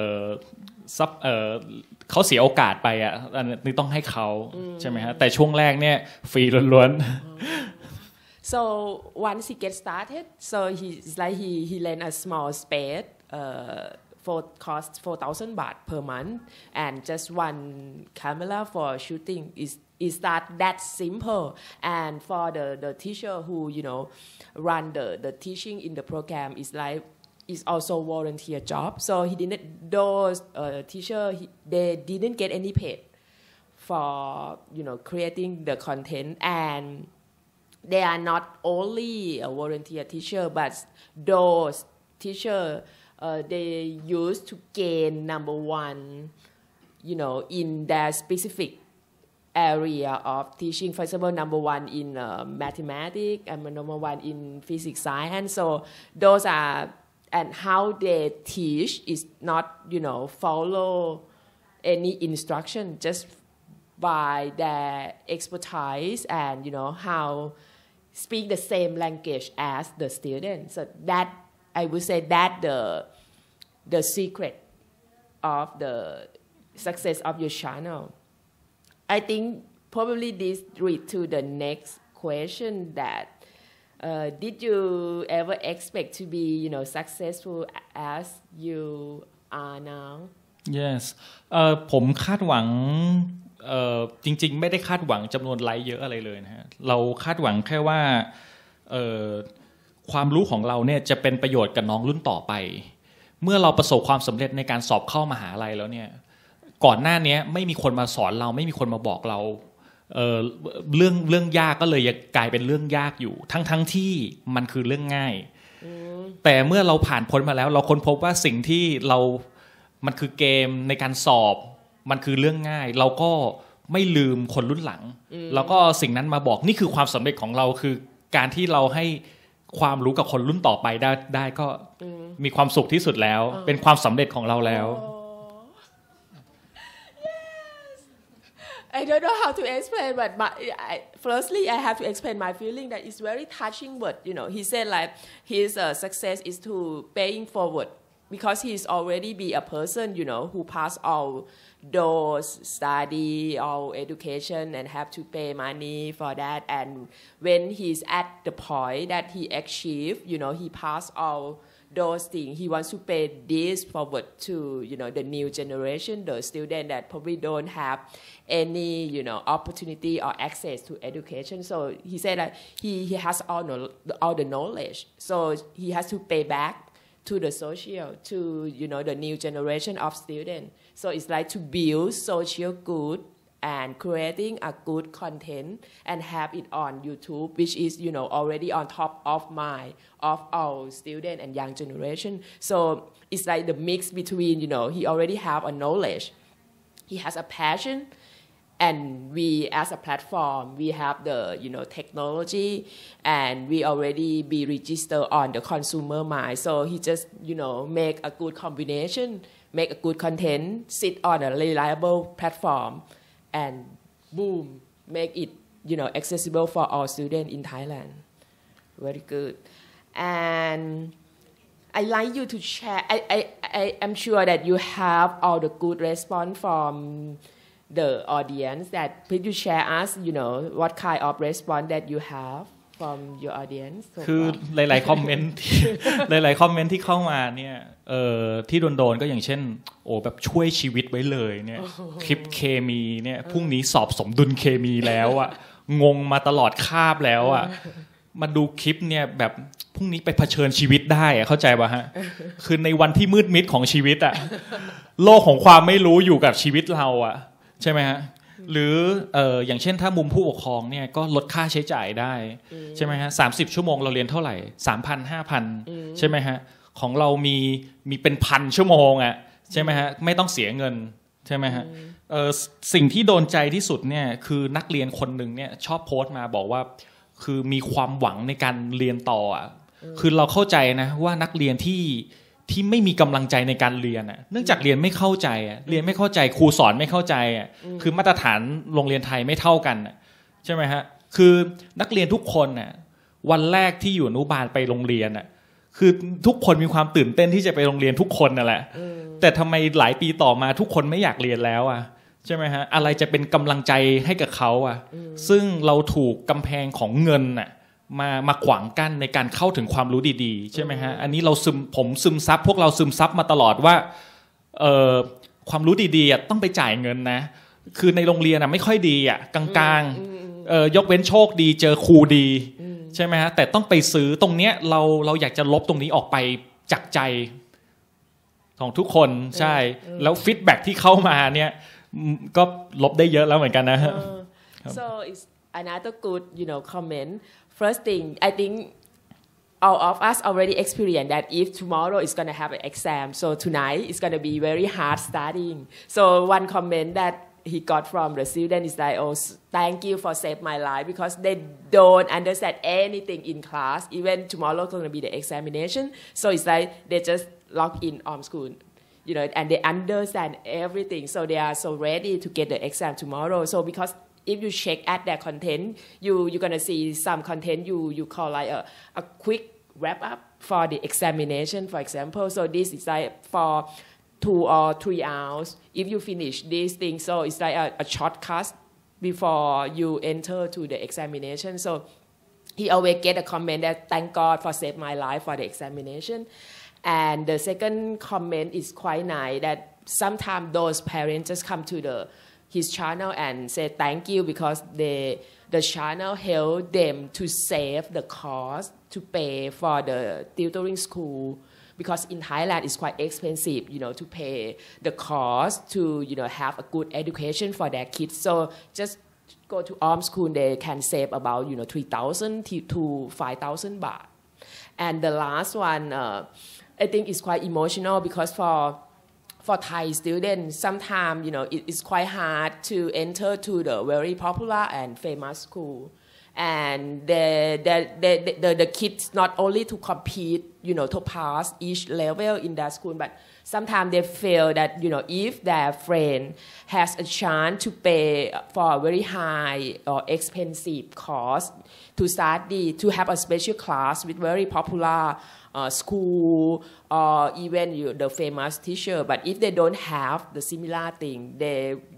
เขาเสียโอกาสไปอ่ะอันนี้ต้องให้เขาใช่ไหมฮะแต่ช่วงแรกเนี่ยฟรีล้วน So once he gets started, so he lend a small space for cost 4,000 baht per month, and just one camera for shooting is that simple. And for the teacher who run the teaching in the program is also volunteer job. So those teacher they didn't get any paid for creating the content, and they are not only a volunteer teacher, but those teacher they used to gain number one, in their specific area of teaching. For example, number one in mathematics and number one in physics science. So those are, and how they teach is not follow any instruction, just by their expertise and how speak the same language as the student. So that I would say that the secret of the success of your channel. I think probably this leads to the next question that did you ever expect to be successful as you are now? Yes ผมคาดหวังจริงๆไม่ได้คาดหวังจำนวนไลค์เยอะอะไรเลยนะฮะเราคาดหวังแค่ว่าความรู้ของเราเนี่ยจะเป็นประโยชน์กับน้องรุ่นต่อไปเมื่อเราประสบความสำเร็จในการสอบเข้ามหาลัยแล้วเนี่ยก่อนหน้านี้ไม่มีคนมาสอนเราไม่มีคนมาบอกเราเรื่องยากก็เลยกลายเป็นเรื่องยากอยู่ทั้งที่มันคือเรื่องง่ายแต่เมื่อเราผ่านพ้นมาแล้วเราค้นพบว่าสิ่งที่มันคือเกมในการสอบมันคือเรื่องง่ายเราก็ไม่ลืมคนรุ่นหลังแล้วก็สิ่งนั้นมาบอกนี่คือความสำเร็จของเราคือการที่เราให้ความรู้กับคนรุ่นต่อไปได้ก็มีความสุขที่สุดแล้วเป็นความสำเร็จของเราแล้ว I don't know how to explain, but firstly, I have to explain my feeling that it's very touching word. He said like his success is to paying forward because he's already be a person, who pass all those study, all education, and have to pay money for that. And when he's at the point that he achieved, he passed all those things. He wants to pay this forward to, the new generation, the student that probably don't have any, opportunity or access to education. So he said that he has all the knowledge. So he has to pay back to the social, to the new generation of students. So it's like to build social good and creating a good content and have it on YouTube, which is already on top of mind of our student and young generation. So it's like the mix between he already have a knowledge, he has a passion, and we as a platform we have the technology, and we already be registered on the consumer mind. So he just make a good combination, make a good content, sit on a reliable platform, and boom, make it accessible for all students in Thailand. Very good. And I like you to share. I am sure that you have all the good response from the audience. That could you share us what kind of response that you have from your audience? คือหลายๆคอมเมนต์หลายๆคอมเมนต์ที่เข้ามาเนี่ยที่โดนก็อย่างเช่นแบบช่วยชีวิตไว้เลยเนี่ยคลิปเคมีเนี่ยพรุ่งนี้สอบสมดุลเคมีแล้วอ่ะงงมาตลอดคาบแล้วอ่ะมาดูคลิปเนี่ยแบบพรุ่งนี้ไปเผชิญชีวิตได้อะเข้าใจป่ะฮะคือในวันที่มืดมิดของชีวิตอ่ะโลกของความไม่รู้อยู่กับชีวิตเราอ่ะใช่ไหมฮะหรืออย่างเช่นถ้ามุมผู้ปกครองเนี่ยก็ลดค่าใช้จ่ายได้ใช่ไหมฮะ30 ชั่วโมงเราเรียนเท่าไหร่ 3,000 5,000 ใช่ไหมฮะของเรามีเป็น1,000 ชั่วโมงอ่ะใช่ไหมฮะไม่ต้องเสียเงินใช่ไหมฮะสิ่งที่โดนใจที่สุดเนี่ยคือนักเรียนคนหนึ่งเนี่ยชอบโพสต์มาบอกว่าคือมีความหวังในการเรียนต่ออ่ะคือเราเข้าใจนะว่านักเรียนที่ไม่มีกำลังใจในการเรียนอ่ะเนื่องจากเรียนไม่เข้าใจอ่ะเรียนไม่เข้าใจครูสอนไม่เข้าใจอ่ะคือมาตรฐานโรงเรียนไทยไม่เท่ากันใช่ไหมฮะคือนักเรียนทุกคนน่ะวันแรกที่อยู่อนุบาลไปโรงเรียนอ่ะคือทุกคนมีความตื่นเต้นที่จะไปโรงเรียนทุกคนนั่นแหละแต่ทำไมหลายปีต่อมาทุกคนไม่อยากเรียนแล้วอ่ะใช่ไหมฮะอะไรจะเป็นกำลังใจให้กับเขาอ่ะซึ่งเราถูกกำแพงของเงินอ่ะมาขวางกั้นในการเข้าถึงความรู้ดีๆใช่ไหมฮะอันนี้ผมซึมซับพวกเราซึมซับมาตลอดว่าความรู้ดีๆต้องไปจ่ายเงินนะคือในโรงเรียนไม่ค่อยดีอ่ะกลางๆยกเว้นโชคดีเจอครูดีใช่ไหมฮะแต่ต้องไปซื้อตรงเนี้ยเราอยากจะลบตรงนี้ออกไปจากใจของทุกคนใช่แล้วฟีดแบ็กที่เข้ามาเนี่ยก็ลบได้เยอะแล้วเหมือนกันนะ So it's another good comment. First thing, I think all of us already experienced that if tomorrow is going to have an exam, so tonight is going to be very hard studying. So one comment that he got from the student is like, oh, thank you for saving my life, because they don't understand anything in class. Even tomorrow going to be the examination. So it's like they just log in on school, and they understand everything. So they are so ready to get the exam tomorrow. So because if you check at their content, you're gonna see some content you call like a quick wrap up for the examination, for example. So this is like for 2 or 3 hours. If you finish this thing, so it's like a shortcut before you enter to the examination. So he always get a comment that thank God for save my life for the examination. And the second comment is quite nice, that sometimes those parents just come to his channel and say thank you because the channel help them to save the cost to pay for the tutoring school, because in Thailand it's quite expensive, to pay the cost to have a good education for their kids. So just go to school, they can save about 3,000 to 5,000 baht. And the last one, I think is quite emotional, because for Thai students, sometimes it's quite hard to enter to the very popular and famous school, and the kids not only to compete, to pass each level in that school, but sometimes they feel that if their friend has a chance to pay for a very high or expensive cost to study, to have a special class with very popular school or even the famous teacher, but if they don't have the similar thing, they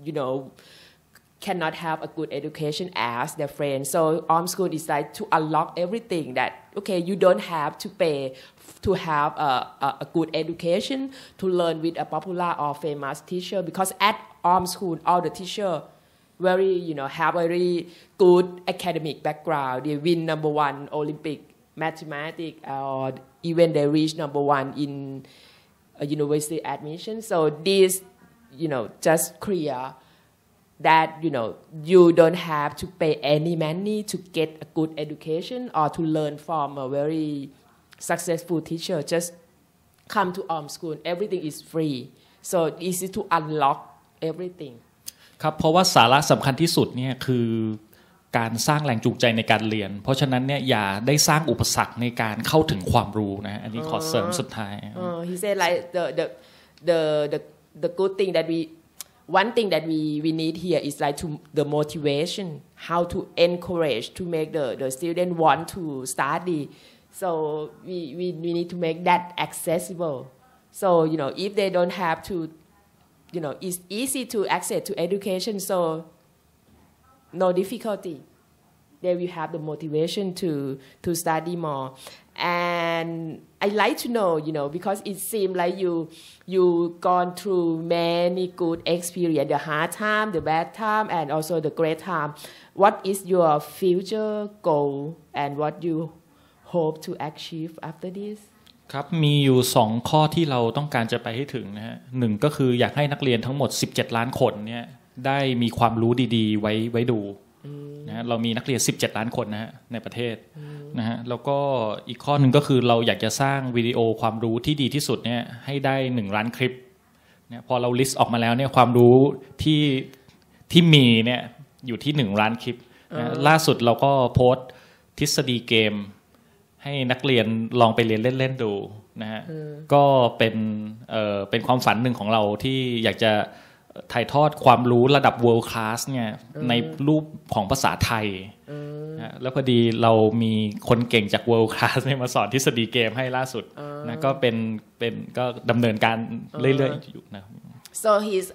cannot have a good education as their friends. So school is like to unlock everything, that okay, you don't have to pay to have a good education, to learn with a popular or famous teacher, because at school all the teacher very have very good academic background. They win #1 Olympic mathematics or even they reach number one in a university admission. So this, just clear that, you don't have to pay any money to get a good education or to learn from a very successful teacher. Just come to school. Everything is free. So easy to unlock everything. ครับเพราะว่าสาระสำคัญที่สุดเนี่ยคือการสร้างแรงจูงใจในการเรียนเพราะฉะนั้นเนี่ยอย่าได้สร้างอุปสรรคในการเข้าถึงความรู้นะอันนี้ขอเสริมสุดท้าย He said like the good thing that one thing that we need here is like the motivation, how to encourage to make the student want to study. So we need to make that accessible. So if they don't have to, it's easy to access to education. So no difficulty. They will have the motivation to study more. And I like to know, because it seems like you gone through many good experience, the hard time, the bad time, and also the great time. What is your future goal and what you hope to achieve after this? ครับมีอยู่2ข้อที่เราต้องการจะไปให้ถึงนะฮะหนึ่งก็คืออยากให้นักเรียนทั้งหมด17ล้านคนเนี่ยได้มีความรู้ดีๆไว้ดูนะเรามีนักเรียน17ล้านคนนะฮะในประเทศนะฮะแล้วก็อีกข้อหนึ่งก็คือเราอยากจะสร้างวิดีโอความรู้ที่ดีที่สุดเนี่ยให้ได้1ล้านคลิปเนี่ยพอเราลิสต์ออกมาแล้วเนี่ยความรู้ที่มีเนี่ยอยู่ที่1ล้านคลิปนะล่าสุดเราก็โพสต์ทฤษฎีเกมให้นักเรียนลองไปเรียนเล่นๆดูนะฮะก็เป็นความฝันหนึ่งของเราที่อยากจะถ่ายทอดความรู้ระดับ world class เนี่ยในรูปของภาษาไทยแล้วพอดีเรามีคนเก่งจาก world class เนี่ยมาสอนทฤษฎีเกมให้ล่าสุดนะก็เป็นก็ดำเนินการเรื่อยๆอยู่นะ So his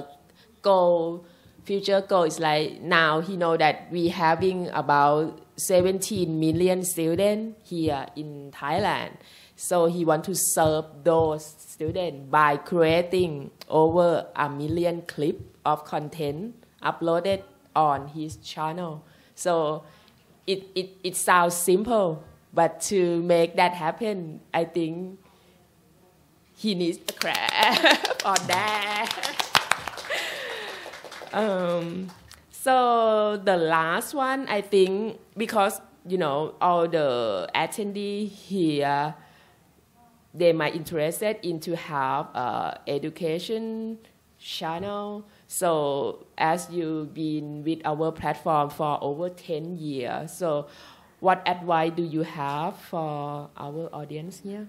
future goal is like now he know that we having about 17 million students here in Thailand. So he want to serve those students by creating over 1 million clip of content uploaded on his channel. So it sounds simple, but to make that happen, I think he needs a clap on that. So the last one, I think, because all the attendees here, they might interested in to have education channel. So as you've been with our platform for over 10 years, so what advice do you have for our audience here?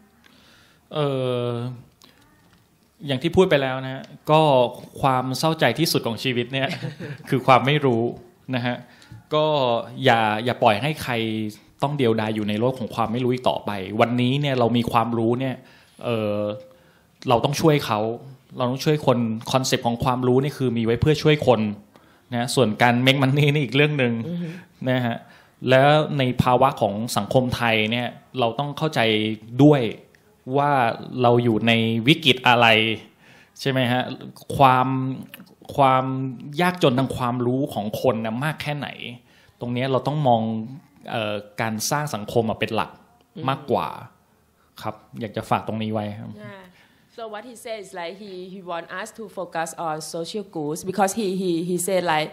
อย่างที่พูดไปแล้วนะฮะก็ความเศร้าใจที่สุดของชีวิตเนี่ย คือความไม่รู้นะฮะก็อย่าปล่อยให้ใครต้องเดียวดายอยู่ในโลกของความไม่รู้อีกต่อไปวันนี้เนี่ยเรามีความรู้เนี่ยเราต้องช่วยเขาเราต้องช่วยคนคอนเซปต์ของความรู้นี่คือมีไว้เพื่อช่วยคนนะส่วนการเมคมันนี่นี่อีกเรื่องนึงนะฮะแล้วในภาวะของสังคมไทยเนี่ยเราต้องเข้าใจด้วยว่าเราอยู่ในวิกฤตอะไรใช่ไหมฮะความยากจนทางความรู้ของคนนะมากแค่ไหนตรงนี้เราต้องมองการสร้างสังคมเป็นหลักมากกว่าครับอยากจะฝากตรงนี้ไว้ครับ So what he says is like he want us to focus on social goods because he said like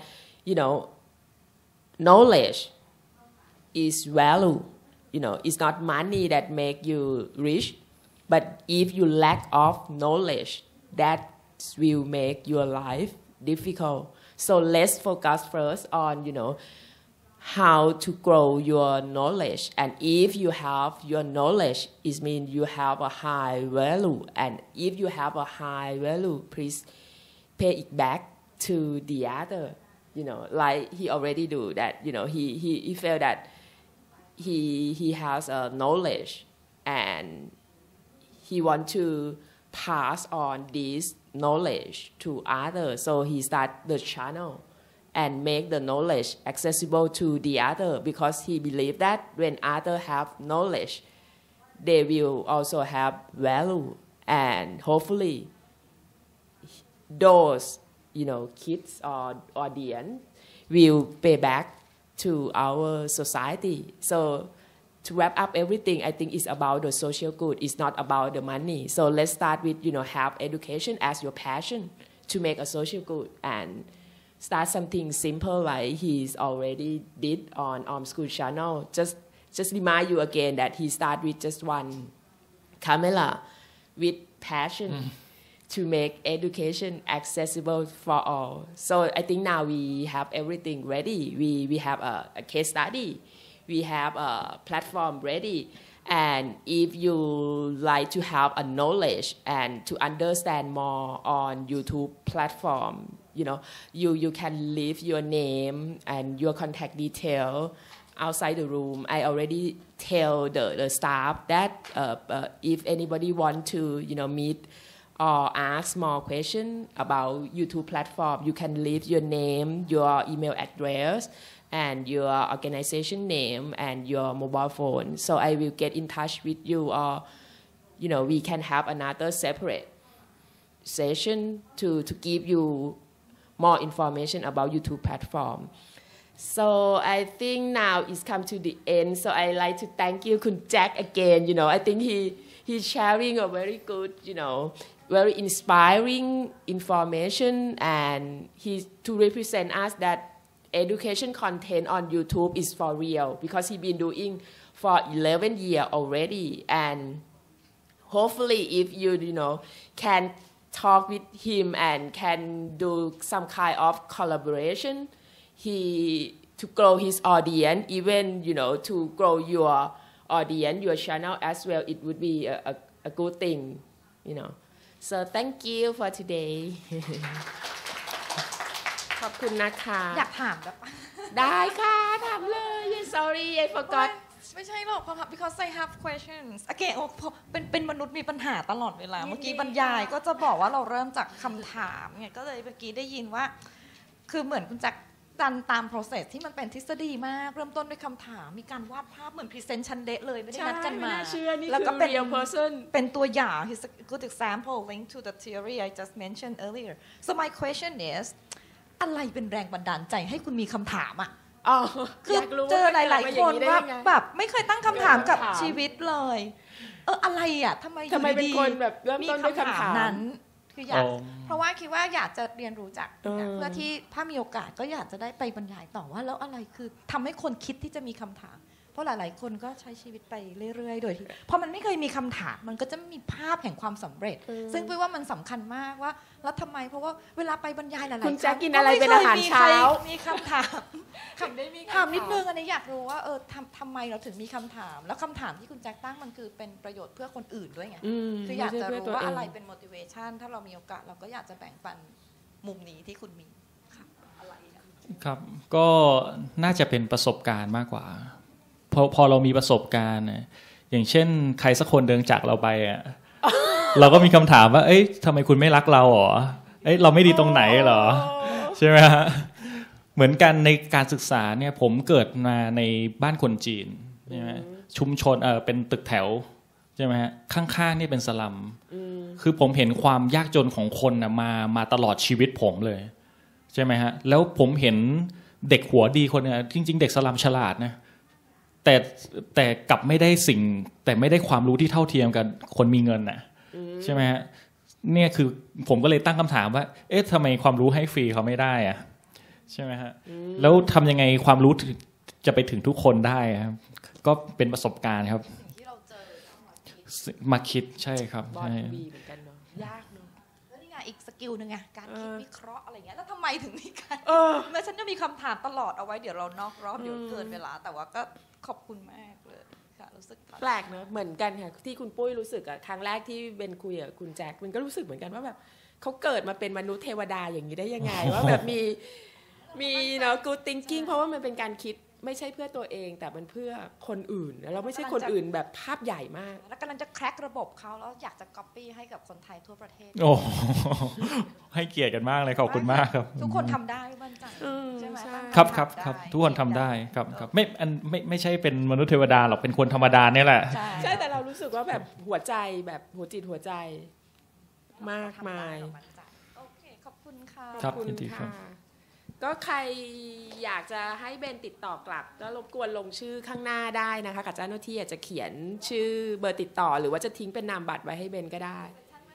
knowledge is value. It's not money that make you rich, but if you lack of knowledge, that will make your life difficult. So let's focus first on how to grow your knowledge, and if you have your knowledge, it means you have a high value, and if you have a high value, please pay it back to the other. Like he already do that. He felt that he has a knowledge and he want to pass on this knowledge to others. So he start the channel and make the knowledge accessible to the other because he believe that when others have knowledge, they will also have value, and hopefully those kids or audience will pay back to our society. So to wrap up everything, I think it's about the social good. It's not about the money. So let's start with, have education as your passion to make a social good and start something simple like he's already did on School Channel. Just remind you again that he started with just one camera with passion to make education accessible for all. So I think now we have everything ready. We have a case study. We have a platform ready. And if you like to have a knowledge and to understand more on YouTube platform, you can leave your name and your contact detail outside the room. I already tell the staff that if anybody want to meet or ask more questions about YouTube platform, you can leave your name, your email address, and your organization name and your mobile phone. So I will get in touch with you, or we can have another separate session to give you more information about YouTube platform. So I think now it's come to the end. So I like to thank you, Kun Jack, again. I think he's sharing a very good, very inspiring information, and he to represent us that education content on YouTube is for real, because he's been doing for 11 years already. And hopefully if you can talk with him and can do some kind of collaboration, to grow his audience, even to grow your audience, your channel as well, it would be a good thing. So thank you for today. ขอบคุณนะคะอยากถามแบบได้ค่ะถามเลย sorry I forgot ไม่ใช่หรอก because I have questions again เป็นมนุษย์มีปัญหาตลอดเวลาเมื่อกี้บรรยายก็จะบอกว่าเราเริ่มจากคำถามไงก็เลยเมื่อกี้ได้ยินว่าคือเหมือนคุณจักดันตาม process ที่มันเป็นทฤษฎีมากเริ่มต้นด้วยคำถามมีการวาดภาพเหมือน present ชั้นเดะเลยไม่ได้นัดกันมาแล้วก็เป็น real person เป็นตัวอย่าง he's a good example linked to the theory I just mentioned earlier so my question isอะไรเป็นแรงบันดาลใจให้คุณมีคำถามอ่ะคือเจอหลายๆคนว่าแบบไม่เคยตั้งคำถามกับชีวิตเลยอะไรอ่ะทำไมเป็นคนแบบเริ่มต้นด้วยคำถามนั้นคืออยากเพราะว่าคิดว่าอยากจะเรียนรู้จากเพื่อที่ถ้ามีโอกาสก็อยากจะได้ไปบรรยายต่อว่าแล้วอะไรคือทำให้คนคิดที่จะมีคำถามเพราะหลายๆคนก็ใช้ชีวิตไปเรื่อยๆโดยที่พอมันไม่เคยมีคำถามมันก็จะไม่มีภาพแห่งความสำเร็จซึ่งพี่ว่ามันสำคัญมากว่าแล้วทำไมเพราะว่าเวลาไปบรรยายหลายๆครั้งคุณจะกินอะไรเป็นอาหารเช้ามีคำถามถามนิดนึงอันนี้อยากรู้ว่าทำไมเราถึงมีคำถามแล้วคำถามที่คุณแจ็คตั้งมันคือเป็นประโยชน์เพื่อคนอื่นด้วยไงคืออยากจะรู้ว่าอะไรเป็น motivation ถ้าเรามีโอกาสเราก็อยากจะแบ่งปันมุมนี้ที่คุณมีครับก็น่าจะเป็นประสบการณ์มากกว่าพอเรามีประสบการณ์อย่างเช่นใครสักคนเดินจากเราไปอ่ะเราก็มีคำถามว่าเอ้ยทำไมคุณไม่รักเราหรอเอ้ยเราไม่ดีตรงไหนหรอใช่ไหมฮะเหมือนกันในการศึกษาเนี่ยผมเกิดมาในบ้านคนจีนใช่ไหมชุมชนเป็นตึกแถวใช่ไหมฮะข้างๆนี่เป็นสลัมคือผมเห็นความยากจนของคนนะมาตลอดชีวิตผมเลยใช่ไหมฮะแล้วผมเห็นเด็กหัวดีคนนึงจริงๆเด็กสลัมฉลาดนะแต่กลับไม่ได้แต่ไม่ได้ความรู้ที่เท่าเทียมกับคนมีเงินน่ะใช่ไหมฮะเนี่ยคือผมก็เลยตั้งคำถามว่าเอ๊ะทำไมความรู้ให้ฟรีเขาไม่ได้อะใช่ไหมฮะแล้วทำยังไงความรู้จะไปถึงทุกคนได้ครับก็เป็นประสบการณ์ครับมาคิดใช่ครับใช่ยากเนอะแล้วนี่ไงอีกสกิลนึงไงการคิดวิเคราะห์อะไรเงี้ยแล้วทำไมถึงมีการเมื่อฉันจะมีคำถามตลอดเอาไว้เดี๋ยวเรานอกรอบเดี๋ยวเกินเวลาแต่ว่าก็ขอบคุณมากเลยค่ะรู้สึกแปลกเนอะเหมือนกันค่ะที่คุณปุ้ยรู้สึกอะครั้งแรกที่เป็นคุยกับคุณแจ็คมันก็รู้สึกเหมือนกันว่าแบบเขาเกิดมาเป็นมนุษย์เทวดาอย่างนี้ได้ยังไงว่าแบบมีเนาะ good thinking เพราะว่ามันเป็นการคิดไม่ใช่เพื่อตัวเองแต่มันเพื่อคนอื่นแล้วเราไม่ใช่คนอื่นแบบภาพใหญ่มากแล้วกำลังจะแคร็กระบบเขาแล้วอยากจะ copy ให้กับคนไทยทั่วประเทศโอ้ให้เกียรติกันมากเลยขอบคุณมากครับทุกคนทำได้มั่นใจใช่ไหมครับทุกคนทำได้ครับไม่ใช่เป็นมนุษย์เทวดาหรอกเป็นคนธรรมดาเนี่ยแหละใช่แต่เรารู้สึกว่าแบบหัวใจแบบหัวจิตหัวใจมากมายโอเคขอบคุณค่ะครับยินดีครับก็ใครอยากจะให้เบนติดต่อกลับก็รบกวนลงชื่อข้างหน้าได้นะคะกับเจ้าหน้าที่อาจจะเขียนชื่อเบอร์ติดต่อหรือว่าจะทิ้งเป็นนามบัตรไว้ให้เบนก็ได้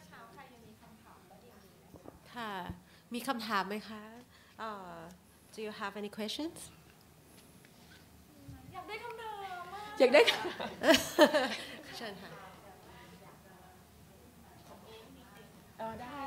ค่ะมีคำถามไหมคะ Do you have any questions อยากได้คำถามอยากได้เชิญค่ะได้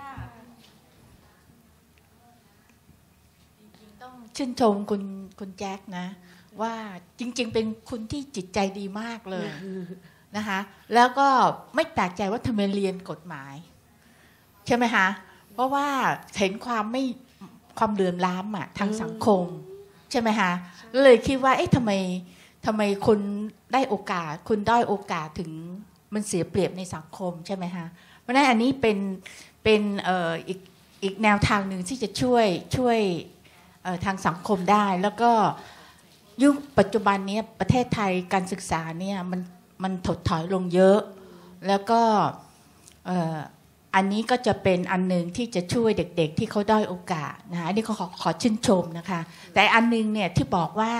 ต้องชื่นชมคุณแจ็คนะว่าจริงๆเป็นคุณที่จิตใจดีมากเลยนะคะแล้วก็ไม่แปลกใจว่าทำไมเรียนกฎหมายใช่ไหมคะเพราะว่าเห็นความเหลื่อมล้ำอ่ะทางสังคมใช่ไหมคะเลยคิดว่าเอ๊ะทำไมคนได้โอกาสคุณได้โอกาสถึงมันเสียเปรียบในสังคมใช่ไหมคะเพราะฉะนั้นอันนี้เป็นอีกแนวทางหนึ่งที่จะช่วยทางสังคมได้แล้วก็ยุคปัจจุบันนี้ประเทศไทยการศึกษาเนี่ยมันถดถอยลงเยอะแล้วก็อันนี้ก็จะเป็นอันหนึ่งที่จะช่วยเด็กๆที่เขาได้โอกาสนะอันนี้ก็ขอชื่นชมนะคะแต่อันนึงเนี่ยที่บอกว่า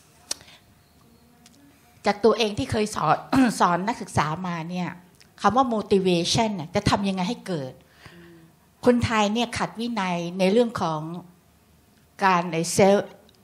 จากตัวเองที่เคยสอนนักศึกษามาเนี่ยคำว่า motivation จะทำยังไงให้เกิดคนไทยเนี่ยขัดวินัยในเรื่องของการใน self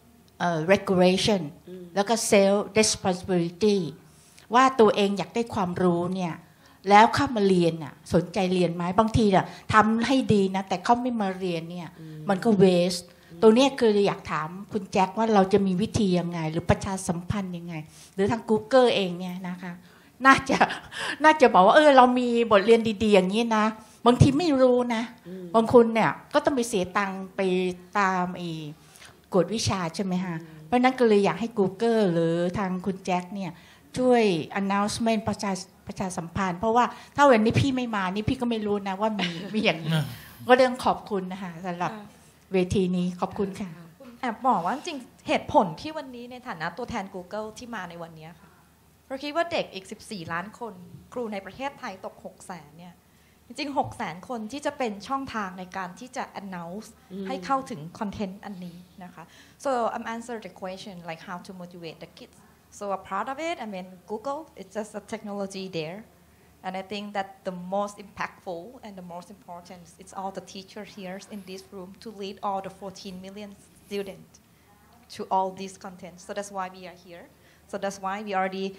regulation แล้วก็ self responsibility ว่าตัวเองอยากได้ความรู้เนี่ยแล้วเข้ามาเรียนน่ะสนใจเรียนไหมบางทีน่ะทำให้ดีนะแต่เขาไม่มาเรียนเนี่ยมันก็ waste ตัวนี้คืออยากถามคุณแจ็คว่าเราจะมีวิธียังไงหรือประชาสัมพันธ์ยังไงหรือทาง Google เองเนี่ยนะคะน่าจะบอกว่าเรามีบทเรียนดีๆอย่างนี้นะบางทีไม่รู้นะบางคนเนี่ยก็ต้องไปเสียตังค์ไปตามกฎวิชาใช่ไหมฮะเพราะนั้นก็เลยอยากให้ Google หรือทางคุณแจ็คเนี่ยช่วย announcement ประชาสัมพันธ์เพราะว่าถ้าวันนี้พี่ไม่มานี่พี่ก็ไม่รู้นะว่ามีอย่างนี้ก็เรื่องขอบคุณนะคะสำหรับเวทีนี้ขอบคุณค่ะแอบบอกว่าจริงเหตุผลที่วันนี้ในฐานะตัวแทน Google ที่มาในวันนี้ค่ะเราคิดว่าเด็กอีก14ล้านคนครูในประเทศไทยตก 600,000 เนี่ยจริงๆ 600,000 คนที่จะเป็นช่องทางในการที่จะ announce ให้เข้าถึงคอนเทนต์อันนี้นะคะ so I'm answer the question like how to motivate the kids so a part of it I mean Google it's just a technology there and I think that the most impactful and the most important it's all the teachers here in this room to lead all the 14 million students to all these content so that's why we are here so that's why we already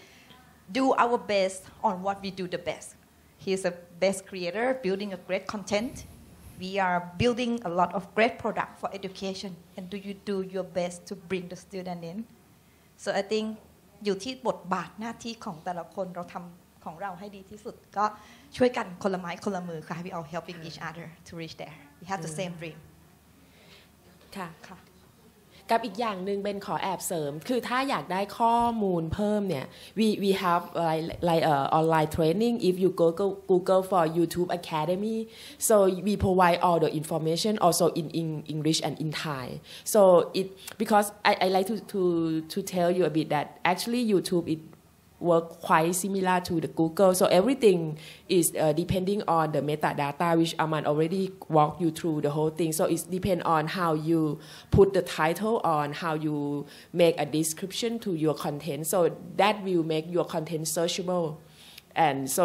do our best on what we do the best he's a best creator building a great content we are building a lot of great product for education and do you do your best to bring the student in so I think อยู่ที่บทบาทหน้าที่ของแต่ละคนเราทำของเราให้ดีที่สุดก็ช่วยกันคนละไม้คนละมือค่ะ we all helping each other to reach there we have the same dream ค่ะกับอีกอย่างหนึ่งเป็นขอแอบเสริมคือถ้าอยากได้ข้อมูลเพิ่มเนี่ย we have like online training if you Google for YouTube Academy so we provide all the information also in English and in Thai so it because I like to tell you a bit that actually YouTube it work quite similar to the Google so everything is depending on the metadata which Aman already walked you through the whole thing so it depends on how you put the title on how you make a description to your content so that will make your content searchable and so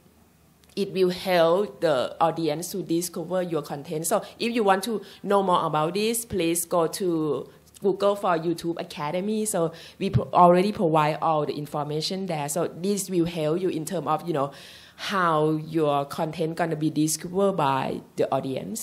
it will help the audience to discover your content so if you want to know more about this please go to Google for YouTube Academy so we already provide all the information there so this will help you in terms of how your content gonna be discovered by the audience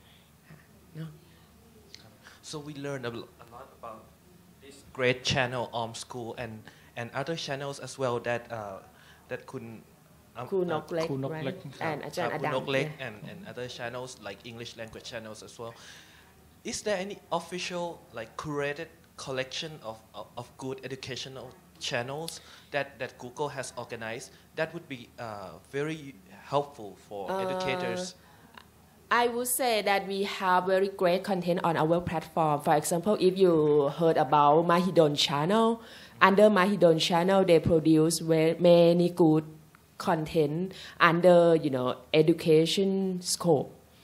so we learned a lot about this great channel School and other channels as well thatคุณนกเล็ก and อาจารย์อดัมคุณนกเล็ก and other channels like English language channels as well Is there any official like curated collection of good educational channels that Google has organized that would be very helpful for educators? I would say that we have very great content on our platform. For example, if you heard about Mahidol channel, under Mahidol channel they produce many good content under education scope.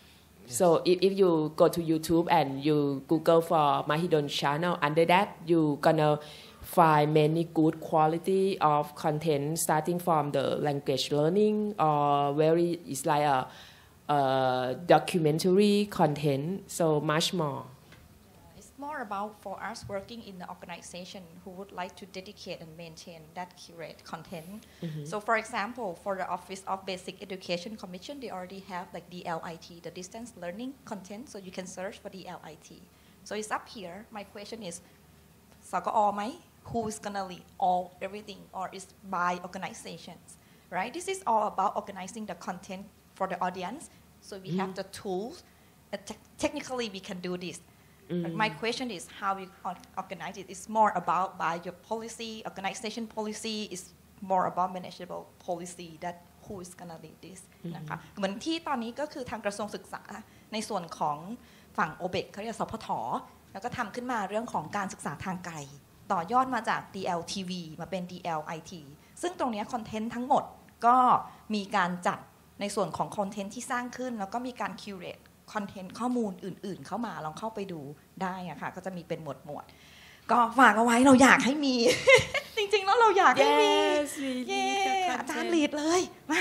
So if you go to YouTube and you Google for Mahidol channel, under that you gonna find many good quality of content starting from the language learning or very it's like a documentary content, so much more. It's more about for us working in the organization who would like to dedicate and maintain that curate content. So for example, for the Office of Basic Education Commission, they already have like DLIT, the distance learning content, so you can search for DLIT. So it's up here. My question is, SGOไหม? Who is gonna lead everything, or is by organizations, right? This is all about organizing the content for the audience. So we have the tools. Technically, we can do this. But my question is how we organize it. It's more about by your policy, organization policy is more about manageable policy that who is gonna lead this นะคะเหมือนที่ตอนนี้ก็คือทางกระทรวงศึกษาในส่วนของฝั่ง OBEC เขาเรียกสพท.แล้วก็ทำขึ้นมาเรื่องของการศึกษาทางไกลต่อยอดมาจาก DLTV มาเป็น DLIT ซึ่งตรงนี้คอนเทนต์ทั้งหมดก็มีการจัดในส่วนของคอนเทนต์ที่สร้างขึ้นแล้วก็มีการคิวเรตคอนเทนต์ข้อมูลอื่นๆเข้ามาลองเข้าไปดูได้อะค่ะก็จะมีเป็นหมวดก็ฝากเอาไว้เราอยากให้มี จริงๆแล้วเราอยากให้มีเย้อาจารย์ลีดเลยมา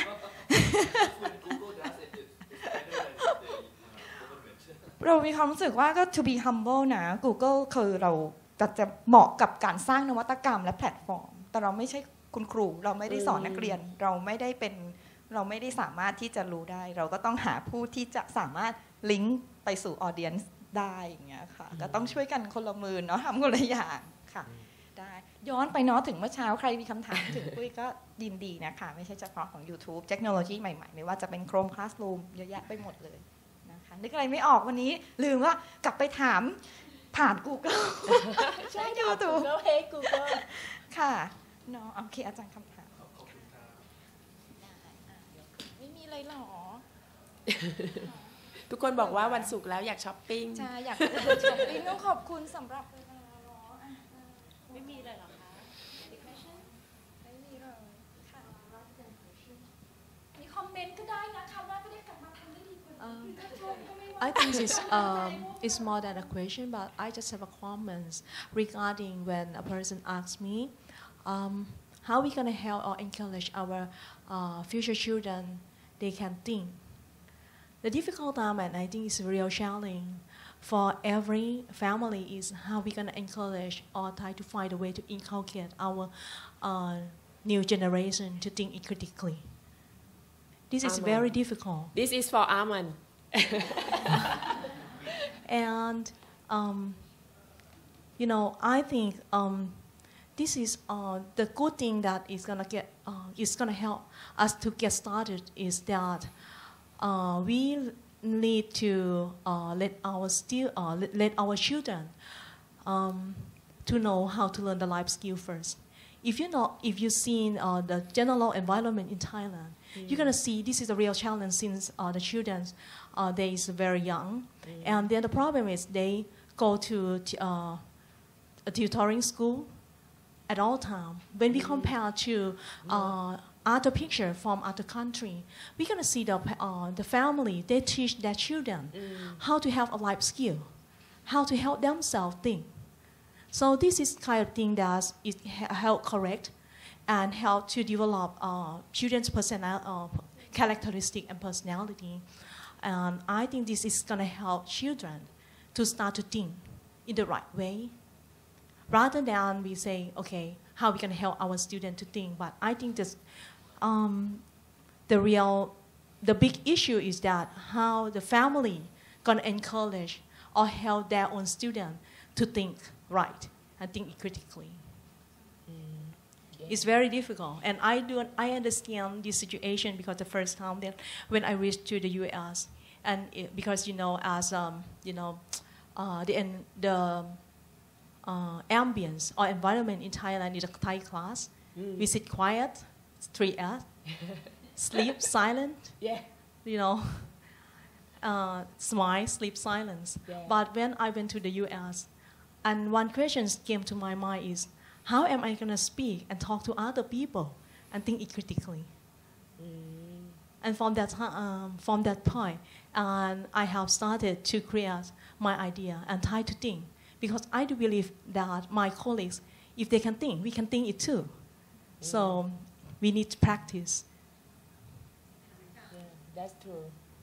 เรามีความรู้สึกว่าก็ to be humble นะ Google คือเราจะเหมาะกับการสร้างนวัตกรรมและแพลตฟอร์มแต่เราไม่ใช่คุณครูเราไม่ได้สอนนักเรียนเราไม่ได้สามารถที่จะรู้ได้เราก็ต้องหาผู้ที่จะสามารถลิงก์ไปสู่ออเดียนซ์ได้อย่างเงี้ยค่ะก็ต้องช่วยกันคนละมือเนาะทำคนละอย่างค่ะได้ย้อนไปเนาะถึงเมื่อเช้าใครมีคำถามถึงปุ้ยก็ยินดีนะคะไม่ใช่เฉพาะของ YouTube เทคโนโลยีใหม่ๆไม่ว่าจะเป็น Chrome Classroom เยอะแยะไปหมดเลยนะคะนึกอะไรไม่ออกวันนี้ลืมว่ากลับไปถามผ่าน Google ใช่ YouTube Google ค่ะเนาะโอเคอาจารย์คำถามไม่มีอะไรหรอทุกคนบอกว่าวันศุกร์แล้วอยากช้อปปิ้งใช่อยากช้อปปิ้งต้องขอบคุณสำหรับเวลาเนาะไม่มีเลยหรอคะไม่มีเลยค่ะมีคอมเมนต์ก็ได้นะคำว่าไม่ได้กลับมาทำได้ดีกว่านี้ I think it's more than a question, but I just have a comment regarding when a person asks me, how we gonna help or encourage our future children they can think. The difficult time, and I think it's a real challenge for every family, is how we gonna encourage or try to find a way to inculcate our new generation to think critically. This is very difficult. This is for Aman. And you know, I think this is the good thing that is gonna help us to get started is that we need to let our children to know how to learn the life skill first. If you've seen the general environment in Thailand, you're gonna see this is a real challenge since the children they is very young, and then the problem is they go to a tutoring school at all time. When we compare to other picture from other country, we're gonna see the family they teach their children how to have a life skill, how to help themselves think. So this is kind of thing that is help correct and help to develop children's characteristic and personality. And I think this is gonna help children to start to think in the right way, rather than we say, okay, how we can help our student to think. But I think this, the big issue is that how the family gonna encourage or help their own student to think right and think critically. It's very difficult, and I understand this situation because the first time that when I reached to the U.S. and because as the ambience or environment in Thailand is a Thai class. We sit quiet, 3S, sleep silent. Smile, sleep, silence. Yeah. But when I went to the U.S., and one question came to my mind is, how am I going to speak and talk to other people and think it critically? And from that point, I have started to create my idea and try to think. Because I do believe that my colleagues, if they can think, we can think it too. So we need to practice. Yeah, that's true.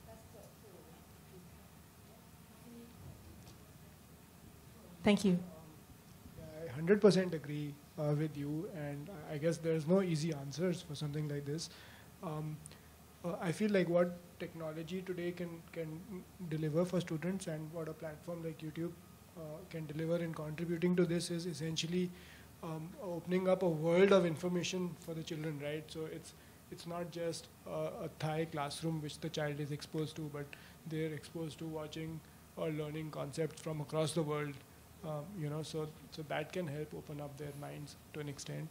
Thank you. I 100% agree with you, and I guess there's no easy answers for something like this. I feel like what technology today can deliver for students and what a platform like YouTube can deliver in contributing to this is essentially opening up a world of information for the children, right? So it's not just a Thai classroom which the child is exposed to, but they're exposed to watching or learning concepts from across the world. So that can help open up their minds to an extent.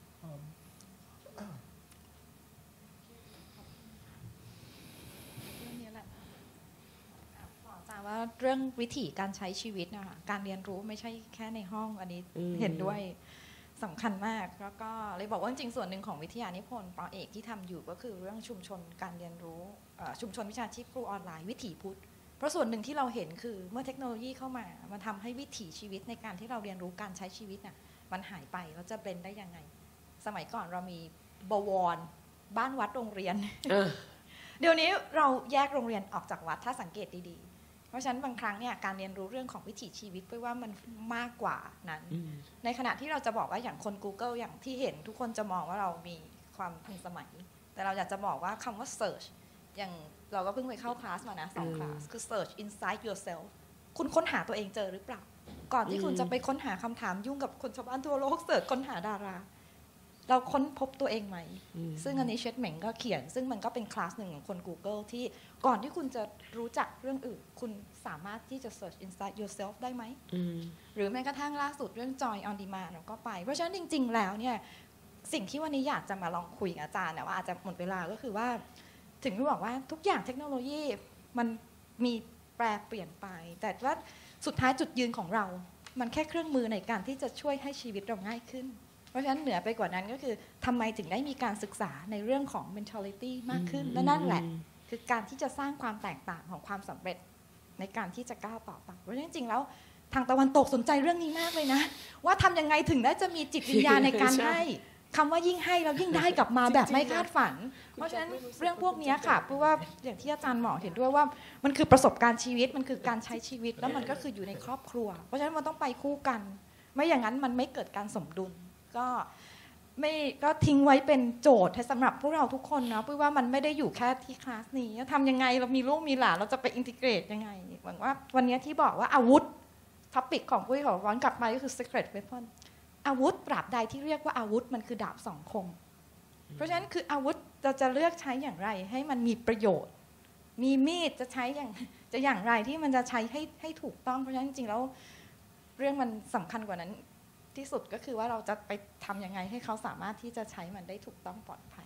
ว่าเรื่องวิถีการใช้ชีวิตนะคะการเรียนรู้ไม่ใช่แค่ในห้องอันนี้เห็นด้วยสำคัญมากแล้วก็เลยบอกว่าจริงส่วนหนึ่งของวิทยานิพนธ์ป.เอกที่ทำอยู่ก็คือเรื่องชุมชนการเรียนรู้ชุมชนวิชาชีพครูออนไลน์วิถีพุทธเพราะส่วนหนึ่งที่เราเห็นคือเมื่อเทคโนโลยีเข้ามามันทำให้วิถีชีวิตในการที่เราเรียนรู้การใช้ชีวิตน่ะมันหายไปแล้วจะเบลนได้ยังไงสมัยก่อนเรามีบวรบ้านวัดโรงเรียน เดี๋ยวนี้เราแยกโรงเรียนออกจากวัดถ้าสังเกตดีๆเพราะฉะนั้นบางครั้งเนี่ยการเรียนรู้เรื่องของวิถีชีวิตไปว่ามันมากกว่านั้นในขณะที่เราจะบอกว่าอย่างคน Google อย่างที่เห็นทุกคนจะมองว่าเรามีความทันสมัยแต่เราอยากจะบอกว่าคำว่า search อย่างเราก็เพิ่งไปเข้าคลาสมานะ2 คลาสคือ search inside yourself คุณค้นหาตัวเองเจอหรือเปล่าก่อนที่คุณจะไปค้นหาคำถามยุ่งกับคนชาวบ้านทั่วโลกเสิร์ชค้นหาดาราเราค้นพบตัวเองไหมซึ่งอันนี้เชดเหม่งก็เขียนซึ่งมันก็เป็นคลาสหนึ่งของคน Google ที่ก่อนที่คุณจะรู้จักเรื่องอื่นคุณสามารถที่จะ search inside yourself ได้ไหมหรือแม้กระทั่งล่าสุดเรื่อง Joy on Demand เราก็ไปเพราะฉะนั้นจริงๆแล้วเนี่ยสิ่งที่วันนี้อยากจะมาลองคุยกับอาจารย์เนี่ยว่าอาจจะหมดเวลาก็คือว่าถึงที่บอกว่าทุกอย่างเทคโนโลยีมันมีแปรเปลี่ยนไปแต่ว่าสุดท้ายจุดยืนของเรามันแค่เครื่องมือในการที่จะช่วยให้ชีวิตเราง่ายขึ้นเพราะฉะนั้นเหนือไปกว่านั้นก็คือทำไมถึงได้มีการศึกษาในเรื่องของ mentality มากขึ้นและนั่นแหละคือการที่จะสร้างความแตกต่างของความสำเร็จในการที่จะก้าวต่อไปเพราะฉะนั้นจริงๆแล้วทางตะวันตกสนใจเรื่องนี้มากเลยนะว่าทำยังไงถึงได้จะมีจิตวิญญาณในการให้คำว่ายิ่งให้เรายิ่งได้กลับมาแบบไม่คาดฝันเพราะฉะนั้นเรื่องพวกนี้ค่ะเพราะว่าอย่างที่อาจารย์หมอเห็นด้วยว่ามันคือประสบการณ์ชีวิตมันคือการใช้ชีวิตแล้วมันก็คืออยู่ในครอบครัวเพราะฉะนั้นมันต้องไปคู่กันไม่อย่างนั้นมันไม่เกิดการสมดุลก็ทิ้งไว้เป็นโจทย์ให้สำหรับพวกเราทุกคนนะเพราะว่ามันไม่ได้อยู่แค่ที่คลาสนี้ทำยังไงเรามีลูกมีหลานเราจะไปอินทิเกรตยังไงหวังว่าวันนี้ที่บอกว่าอาวุธท็อปิกของผู้ที่ขอร้อนกลับมาก็คือ secret weapon อาวุธปราบใดที่เรียกว่าอาวุธมันคือดาบสองคมเพราะฉะนั้นคืออาวุธเราจะเลือกใช้อย่างไรให้มันมีประโยชน์มีมีดจะใช้อย่างไรที่มันจะใช้ให้ถูกต้องเพราะฉะนั้นจริงๆแล้วเรื่องมันสำคัญกว่านั้นที่สุดก็คือว่าเราจะไปทำยังไงให้เขาสามารถที่จะใช้มันได้ถูกต้องปลอดภัย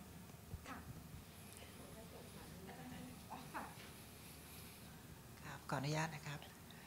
ครับขออนุญาตนะครับ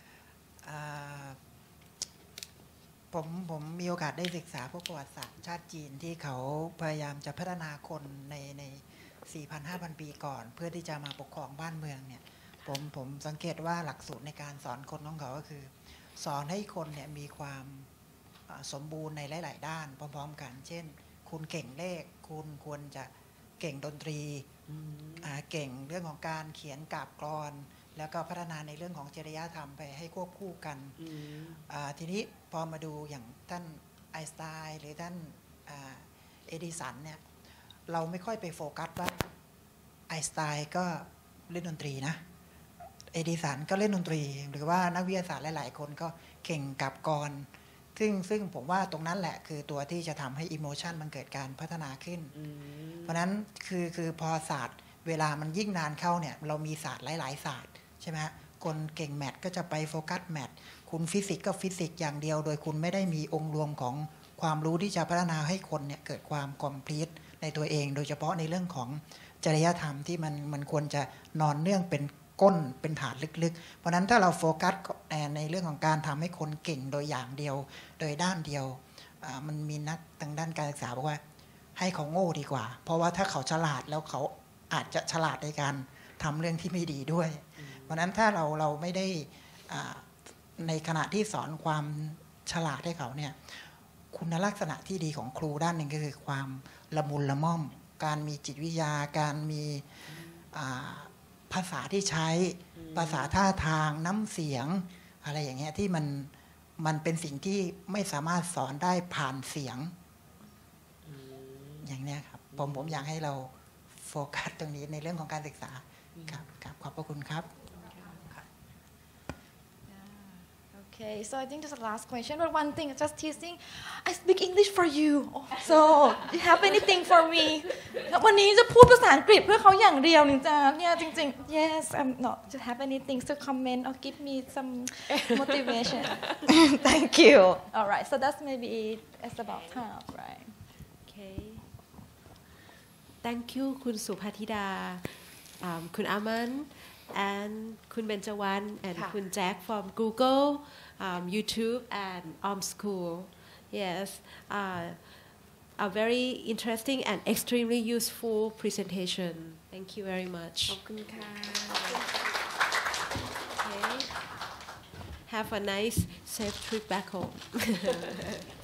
ผมมีโอกาสได้ศึกษาพวกประวัติศาสตร์ชาติจีนที่เขาพยายามจะพัฒนาคนใน 4,000-5,000 ปีก่อนเพื่อที่จะมาปกครองบ้านเมืองเนี่ยผมสังเกตว่าหลักสูตรในการสอนคนของเขาก็คือสอนให้คนเนี่ยมีความสมบูรณ์ในหลายๆด้านพร้อมๆกันเช่นคุณเก่งเลขคุณควรจะเก่งดนตรีเก่งเรื่องของการเขียนกาบกลอนแล้วก็พัฒนาในเรื่องของจริยธรรมไปให้ควบคู่กันทีนี้พอมาดูอย่างท่านไอน์สไตน์หรือท่านเอดิสันเนี่ยเราไม่ค่อยไปโฟกัสว่าไอน์สไตน์ก็เล่นดนตรีนะเอดิสันก็เล่นดนตรีหรือว่านักวิทยาศาสตร์หลายๆคนก็เก่งกาบกลอนซึ่งผมว่าตรงนั้นแหละคือตัวที่จะทำให้อิโมชันมันเกิดการพัฒนาขึ้นเพราะนั้นคือพอศาสตร์เวลามันยิ่งนานเข้าเนี่ยเรามีศาสตร์หลายๆศาสตร์ใช่ไหมคนเก่งแมทก็จะไปโฟกัสแมทคุณฟิสิกส์ก็ฟิสิกส์อย่างเดียวโดยคุณไม่ได้มีองค์รวมของความรู้ที่จะพัฒนาให้คนเนี่ยเกิดความคอมพลีทในตัวเองโดยเฉพาะในเรื่องของจริยธรรมที่มันควรจะนอนเนื่องเป็นก้นเป็นฐานลึกๆเพราะนั้นถ้าเราโฟกัสในเรื่องของการทำให้คนเก่งโดยอย่างเดียวโดยด้านเดียวมันมีนักทางด้านการศึกษาบอกว่าให้เขาโง่ดีกว่าเพราะว่าถ้าเขาฉลาดแล้วเขาอาจจะฉลาดในการทำเรื่องที่ไม่ดีด้วยเพราะนั้นถ้าเราไม่ได้ในขณะที่สอนความฉลาดให้เขาเนี่ยคุณลักษณะที่ดีของครูด้านหนึ่งก็คือความละมุนละม่อมการมีจิตวิทยาการมีภาษาที่ใช้ภาษาท่าทางน้ำเสียงอะไรอย่างเงี้ยที่มันเป็นสิ่งที่ไม่สามารถสอนได้ผ่านเสียงอย่างนี้ครับผมอยากให้เราโฟกัสตรงนี้ในเรื่องของการศึกษาครับขอบพระคุณครับ Okay, so I think this is the last question. But one thing, just teasing, I speak English for you. So, you have anything for me? วันนี้จะพูดภาษาอังกฤษเพื่อเขาอย่างเดียวนี่จ้าเนี่ยจริงๆ Yes, I'm not. Do you have anything to comment or give me some motivation? Thank you. All right, so that's maybe it's about time, right? Okay. Thank you, คุณสุภธิดา คุณอามันand คุณเบญจวรรณ and คุณแจ็ค from Google, YouTube and School. Yes, a very interesting and extremely useful presentation. Thank you very much. ขอบคุณค่ะ Okay. Have a nice, safe trip back home.